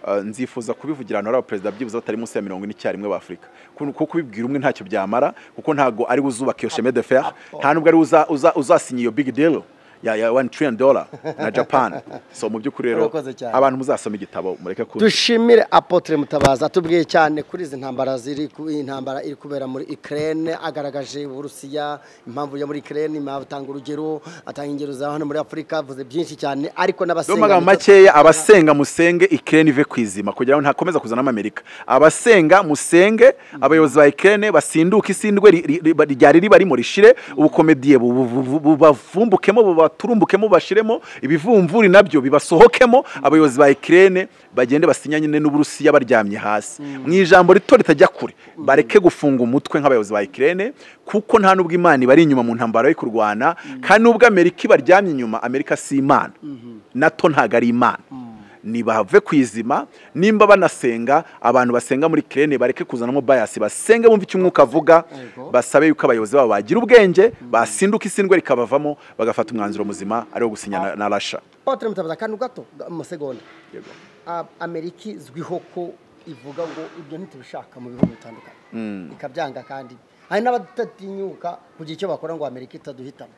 nzifuza kubivugira ahantu hari abaperezida byibuze batari munsi ya mirongo ine icyarimwe b'Afurika kuko kubibwira umwe ntacyo byamara kuko ntago ari uzubaka iyo chemin de fer nta nubwo ari uzasinya iyo big deal ya ya one trillion dollar na Japan. So mu by'ukuri rero abantu muzasoma igitabo mureke ku dushimire Apotre Mutabazi atubwiye cyane kuri izi ntambara ziri ku intambara iri kubera muri Ukraine, agaragaje Uburusiya impamvu ya muri Ukraine, atanga urugero atanga ingero za hano muri Afrika, avuze byinshi cyane ariko n'abasenga Domaga makeya abasenga musenge Ukraine ive kwizima kugira ngo ntakomeza kuzana Amerika. Abasenga musenge abayobozi ba Ukraine basinduka isindwe ryari ribari muri shire ubukomediye bubavumbukemo buba turumbukemo bashiremo ibivumvuri nabyo bibasohokemo abayobozi ba Ukraine bagende basinyanye n'Uburusiya baryamye hasi mu ijambo rito ritajya kure bareke gufunga umutwe nk'abayobozi ba Ukraine kuko nta nubwo Imana bari inyuma mu ntambara yo kurwana kandi nubwo Amerika ibaryamye inyuma Amerika si Imana NATO ntago ari Imana nibave kwizima nimba banasenga abantu basenga muri Ukraine bareke kuzanamo bias basenge bumva icyo umwuka avuga basabe yuko abayobozi babo bagira ubwenge basinduka isindwe rikabavamo bagafata umwanzuro muzima ari wo gusinya na Russia. Apotre Mutabazi kandi gato mu segonda yego Amerika izwiho ko ivuga ngo ibyo ntitubishaka mu bihugu bitandukanye ikabyanga kandi hari n'abatatinyuka kugira icyo bakora ngo Amerika itaduhitamo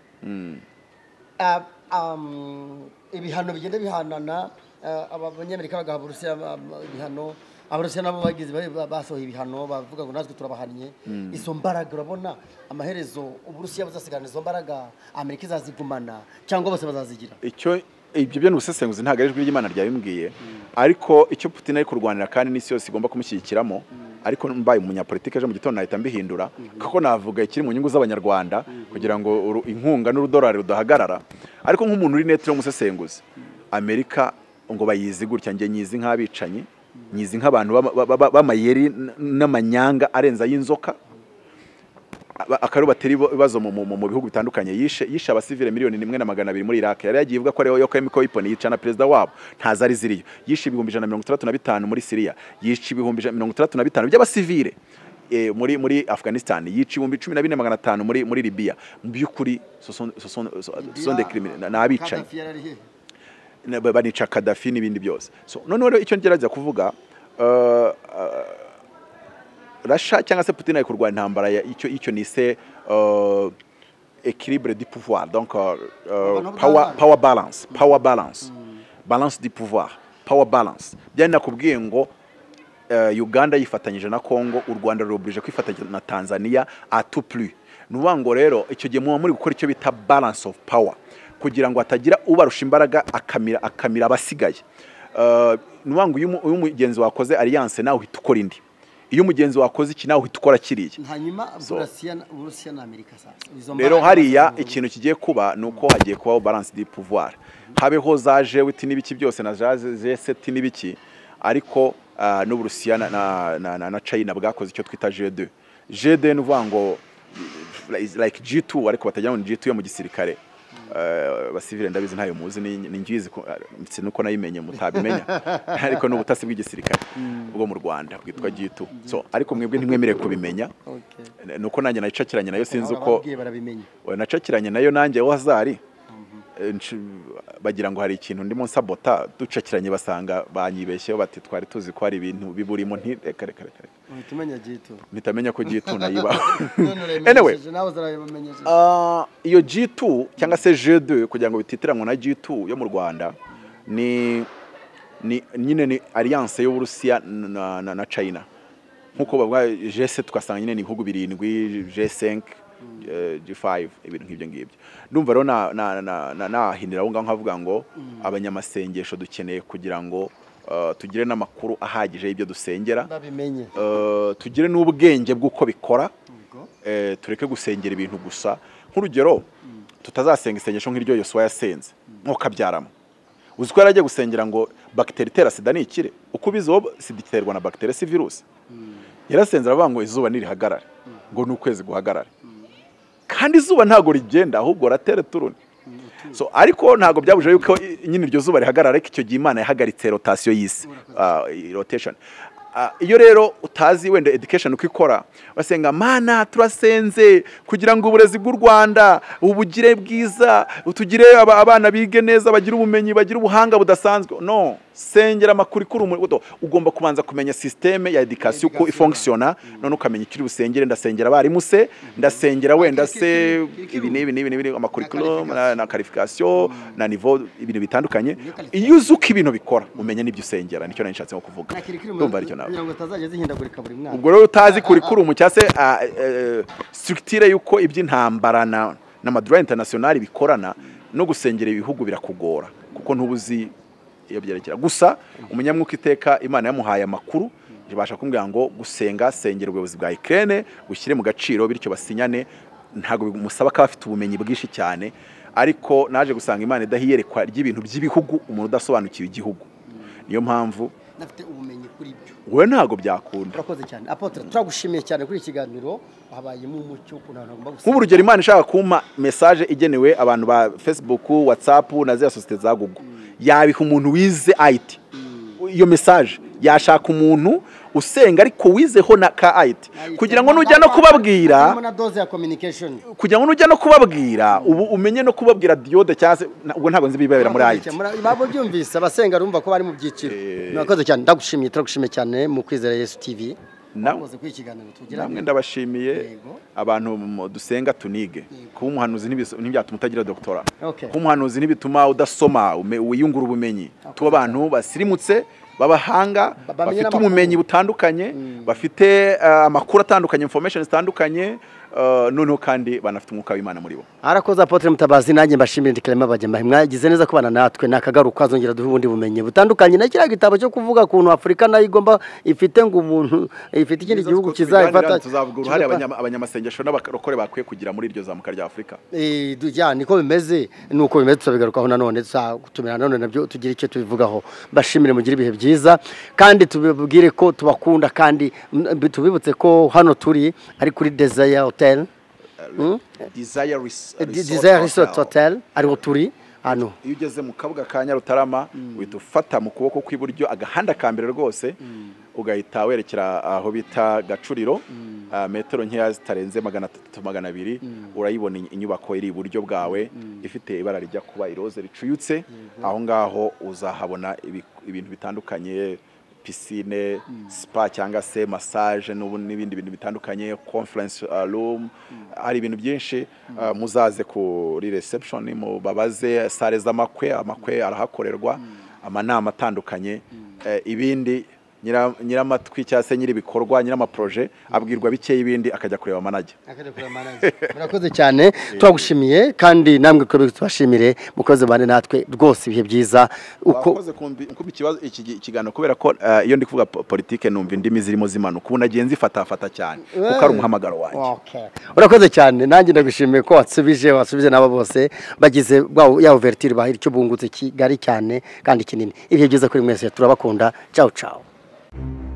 ibihano bigenda bihanana abanyamerika bagaha Uburusiya ibihano Abarusiya nabo bagize basohoye ibihano bavuga ngo natwe turabahannye izo mbaraga urabona amaherezo Uburusiya buzasigana izo mbaraga Amerika izazigumana cyangwa bose bazazigira icyo ibyo byo n'ubusesenguzi ntago ari ijwi ry'Imana ryabimbwiye ariko icyo Putin ari kurwanira kandi n'isi yose igomba kumushyigikiramo ariko mbaye umunyapolitike ejo mu gitondo nahita mbihindura kuko navuga ikiri mu nyungu z'abanyarwanda kugira ngo inkunga n'urudolari rudahagarara ariko nk'umuntu uri netre w'umusesenguzi Amerika ngo bayizi gutya nge nyizi nk'abicanyi nyizi nk'abantu b'amayeri n'amanyanga arenza y'inzoka akaru bateri ibibazo mu bihugu bitandukanye yishe yishe abasivile miliyoni nimwe na magana abiri muri Iraq yari yagiye ivuga ko ari yo chemical weapon yica na president wabo ntazari ziriyo yishe ibihumbi ijana na mirongo itandatu na bitanu muri Syria yishe ibihumbi mirongo itandatu na bitanu by'abasivile muri muri Afghanistan yica ibihumbi cumi na bine magana atanu muri muri Libya mu byukuri so so de criminal n'abicanyi banica Gaddafi n'ibindi byose. So none rero icyo ngerageza kuvuga uh, uh, Russia cyangwa se Putin ari kurwana intambara icyo icyo nise uh, équilibre du pouvoir donc uh, uh, power power balance power balance mm. balance du pouvoir power balance byari nakubwiye ngo uh, Uganda yifatanyije na Congo u Rwanda rurobuje kwifatanya na Tanzania à tout plus nubango rero icyo gihe mu muri gukora icyo bita balance of power kugira ngo atagira ubarusha imbaraga akamira akamira abasigaye uh, nubango uyu mugenzi wakoze alliance nawe hitukora indi iyo mugenzi wakoze iki nawe hitukora kiriye hanyuma Uburusiya Uburusiya na Amerika sasa rero hariya ikintu kigiye kuba nuko hagiye kubaho balance du pouvoir habeho zaje witi nibiki byose na G seven nibiki ariko uh, n'Uburusiya na na, na na China bwakoze icyo twita G two G two nuvango like G two ariko batajyana G two yo mu gisirikare basivile ndabizi ntayo muzi ni ngizi nuko nayimenye mutabimenya ariko n'ubutasi bw'igisirikare bwo mu Rwanda bwitwa G two so ariko mwebwe ntimwemere kubimenya nuko nanjye nacakiranye nayo sinzi uko nacakiranye nayo nanjye wazari bagira ngo hari ikintu ndimo nsabota ducakiranye basanga banyibeshyeho bati twari tuzi ko ari ibintu biburimo nti reka reka reka nitamenya G two nitamenya ko G two nayiba anyway ah iyo G two cyangwa se G two kugira ngo bititiranwa na G two yo mu Rwanda ni ni nyine ni alliance y'Uburusiya na, na, na China nkuko bavuga G seven tukasanga nyine ni ibihugu birindwi G five G five ibintu nk'ibyo ngibyo ndumva rero na na na nahinira aho ngaho nkavuga ngo abanyamasengesho dukeneye kugira ngo tugire n'amakuru ahagije y'ibyo dusengera babimenye tugire n'ubwenge bw'uko bikora tureke gusengera ibintu gusa nk'urugero tutazasenga isengesho nk'iryo Yosuwa yasenze nko kabyaramo uziko yaragiye gusengera ngo bacteria itera sida ni ikire uko bizo sida iterwa na bacteria si virus yarasenze aravuga ngo izuba nirihagarare ngo n'ukwezi guhagarare kandi izuba ntago rigenda ahubwo ratere turune so ariko ntago byabuje yuko nyine iryo zuba rihagarara icyo gihe Imana yahagaritse rotation y'isi rotation iyo rero utazi wenda education uko ikora basenga Mana turasenze kugira ngo uburezi bw'u Rwanda ubugire bwiza utugire abana bige neza bagira ubumenyi bagira ubuhanga budasanzwe no sengera amakurikuru ugomba kubanza kumenya systeme ya education ko ifunctiona none ukamenya ikiri busengere ndasengera abarimu se ndasengera wenda se ibi nibi nibi nibi amakurikuru na qualification na niveau ibintu bitandukanye iyo uzuka ibintu bikora umenye n'ibyo usengera nicyo nanishatse nko kuvuga ndumva aricyo nawe ngo tazaje zihindagurika buri mwana ubwo rero utazi kurikuru mu cyase structure yuko iby'intambara na n'amadura international bikorana no gusengera ibihugu birakugora kuko ntubuzi iyo byerekera gusa umunyamwuka iteka Imana yamuhaye amakuru ibasha kumbwira ngo gusenga sengera ubuyobozi bwa Ukraine bushyire mu gaciro bityo basinyane ntago bimusaba ka afite ubumenyi bwishi cyane ariko naje gusanga Imana idahiyerekwa ry'ibintu by'ibihugu umuntu udasobanukiwe igihugu niyo mpamvu nafite ubumenyi kuri byo wowe ntago byakunda urakoze cyane apotre turagushimiye cyane kuri ikiganiro habayemo umucyo kuna nagomba gusa nk'urugero Imana ishaka kuma message igenewe abantu ba Facebook WhatsApp na za societe za Google yabiha umuntu wize I T iyo message yashaka umuntu usenga ariko wizeho na ka I T kugira ngo nujya no kubabwira kugira ngo nujya no kubabwira ubu umenye no kubabwira diode cyase ubwo ntago nzi bibabera muri I T babo byumvise abasenga rumva ko bari mu byiciro nakoze cyane ndagushimiye turagushimiye cyane mu Kwizera Yesu T V nakoze kwikiganiro tugira namwe ndabashimiye abantu dusenga tunige kuba umuhanuzi ntibyatuma utagira doctora kuba umuhanuzi ntibituma udasoma wiyungura ubumenyi tuba abantu basirimutse babahanga bafite ubumenyi butandukanye bafite amakuru atandukanye information zitandukanye noneho kandi banafite umwuka w'Imana muri bo arakoze apotre Mutabazi nanjye mbashimire J.Clement bagema mwagize neza kubana natwe nakagaruka azongera duhe ubundi bumenyi butandukanye na kiriya gitabo cyo kuvuga kuntu Afrika nayo igomba ifite ngo umuntu ifite ikindi gihugu kizayifata tuzavuga uruhare abanyamasengesho n'abarokore bakwiye kugira muri iryo zamuka rya Afrika eh dujya niko bimeze nuko bimeze tuzabigarukaho nanone tuzatumira nanone nabyo tugira icyo tubivugaho bashimire mugira ibihe byiza kandi tubibwire ko tubakunda kandi tubibutse ko hano turi ari kuri Desire Hotel Hmm? Desire Resort Hotel ari turi hano iyo ugeze mu kabuga ka Nyarutarama widufata mu kuboko kw'iburyo agahanda kambere rwose ugahita werekera aho bita Gacuriro metero nkeya zitarenze magana atatu magana abiri urayibona inyubako iri iburyo bwawe ifite ibara rijya kuba iroze ricuyutse aho ngaho uzahabona ibintu bitandukanye piscine spa cyangwa se massage n'ibindi bintu bitandukanye conference room hari ibintu byinshi muzaze kuri reception mu babaze sale z'amakwe amakwe arahakorerwa amanama atandukanye ibindi nyiramatwi cyase nyiri bikorwa nyirama projet abwirwa bike ibindi akajya kureba manager akajya kureba manager murakoze cyane twagushimiye kandi namwe ko tubashimire mukoze bane natwe rwose ibihe byiza uko ukoze kumbi ikibazo ikigano kubera ko iyo ndi kuvuga politique numva indimi zirimo zimanuka ubu nagiye nzifata fata cyane kuko ari umuhamagaro wanjye okay urakoze cyane nanjye ndagushimiye ko watsubije wasubije nabo bose bagize ya ouverture bahira cyo bungutse kigari cyane kandi kinini ibihe byiza kuri mwese turabakunda ciao ciao. Thank you.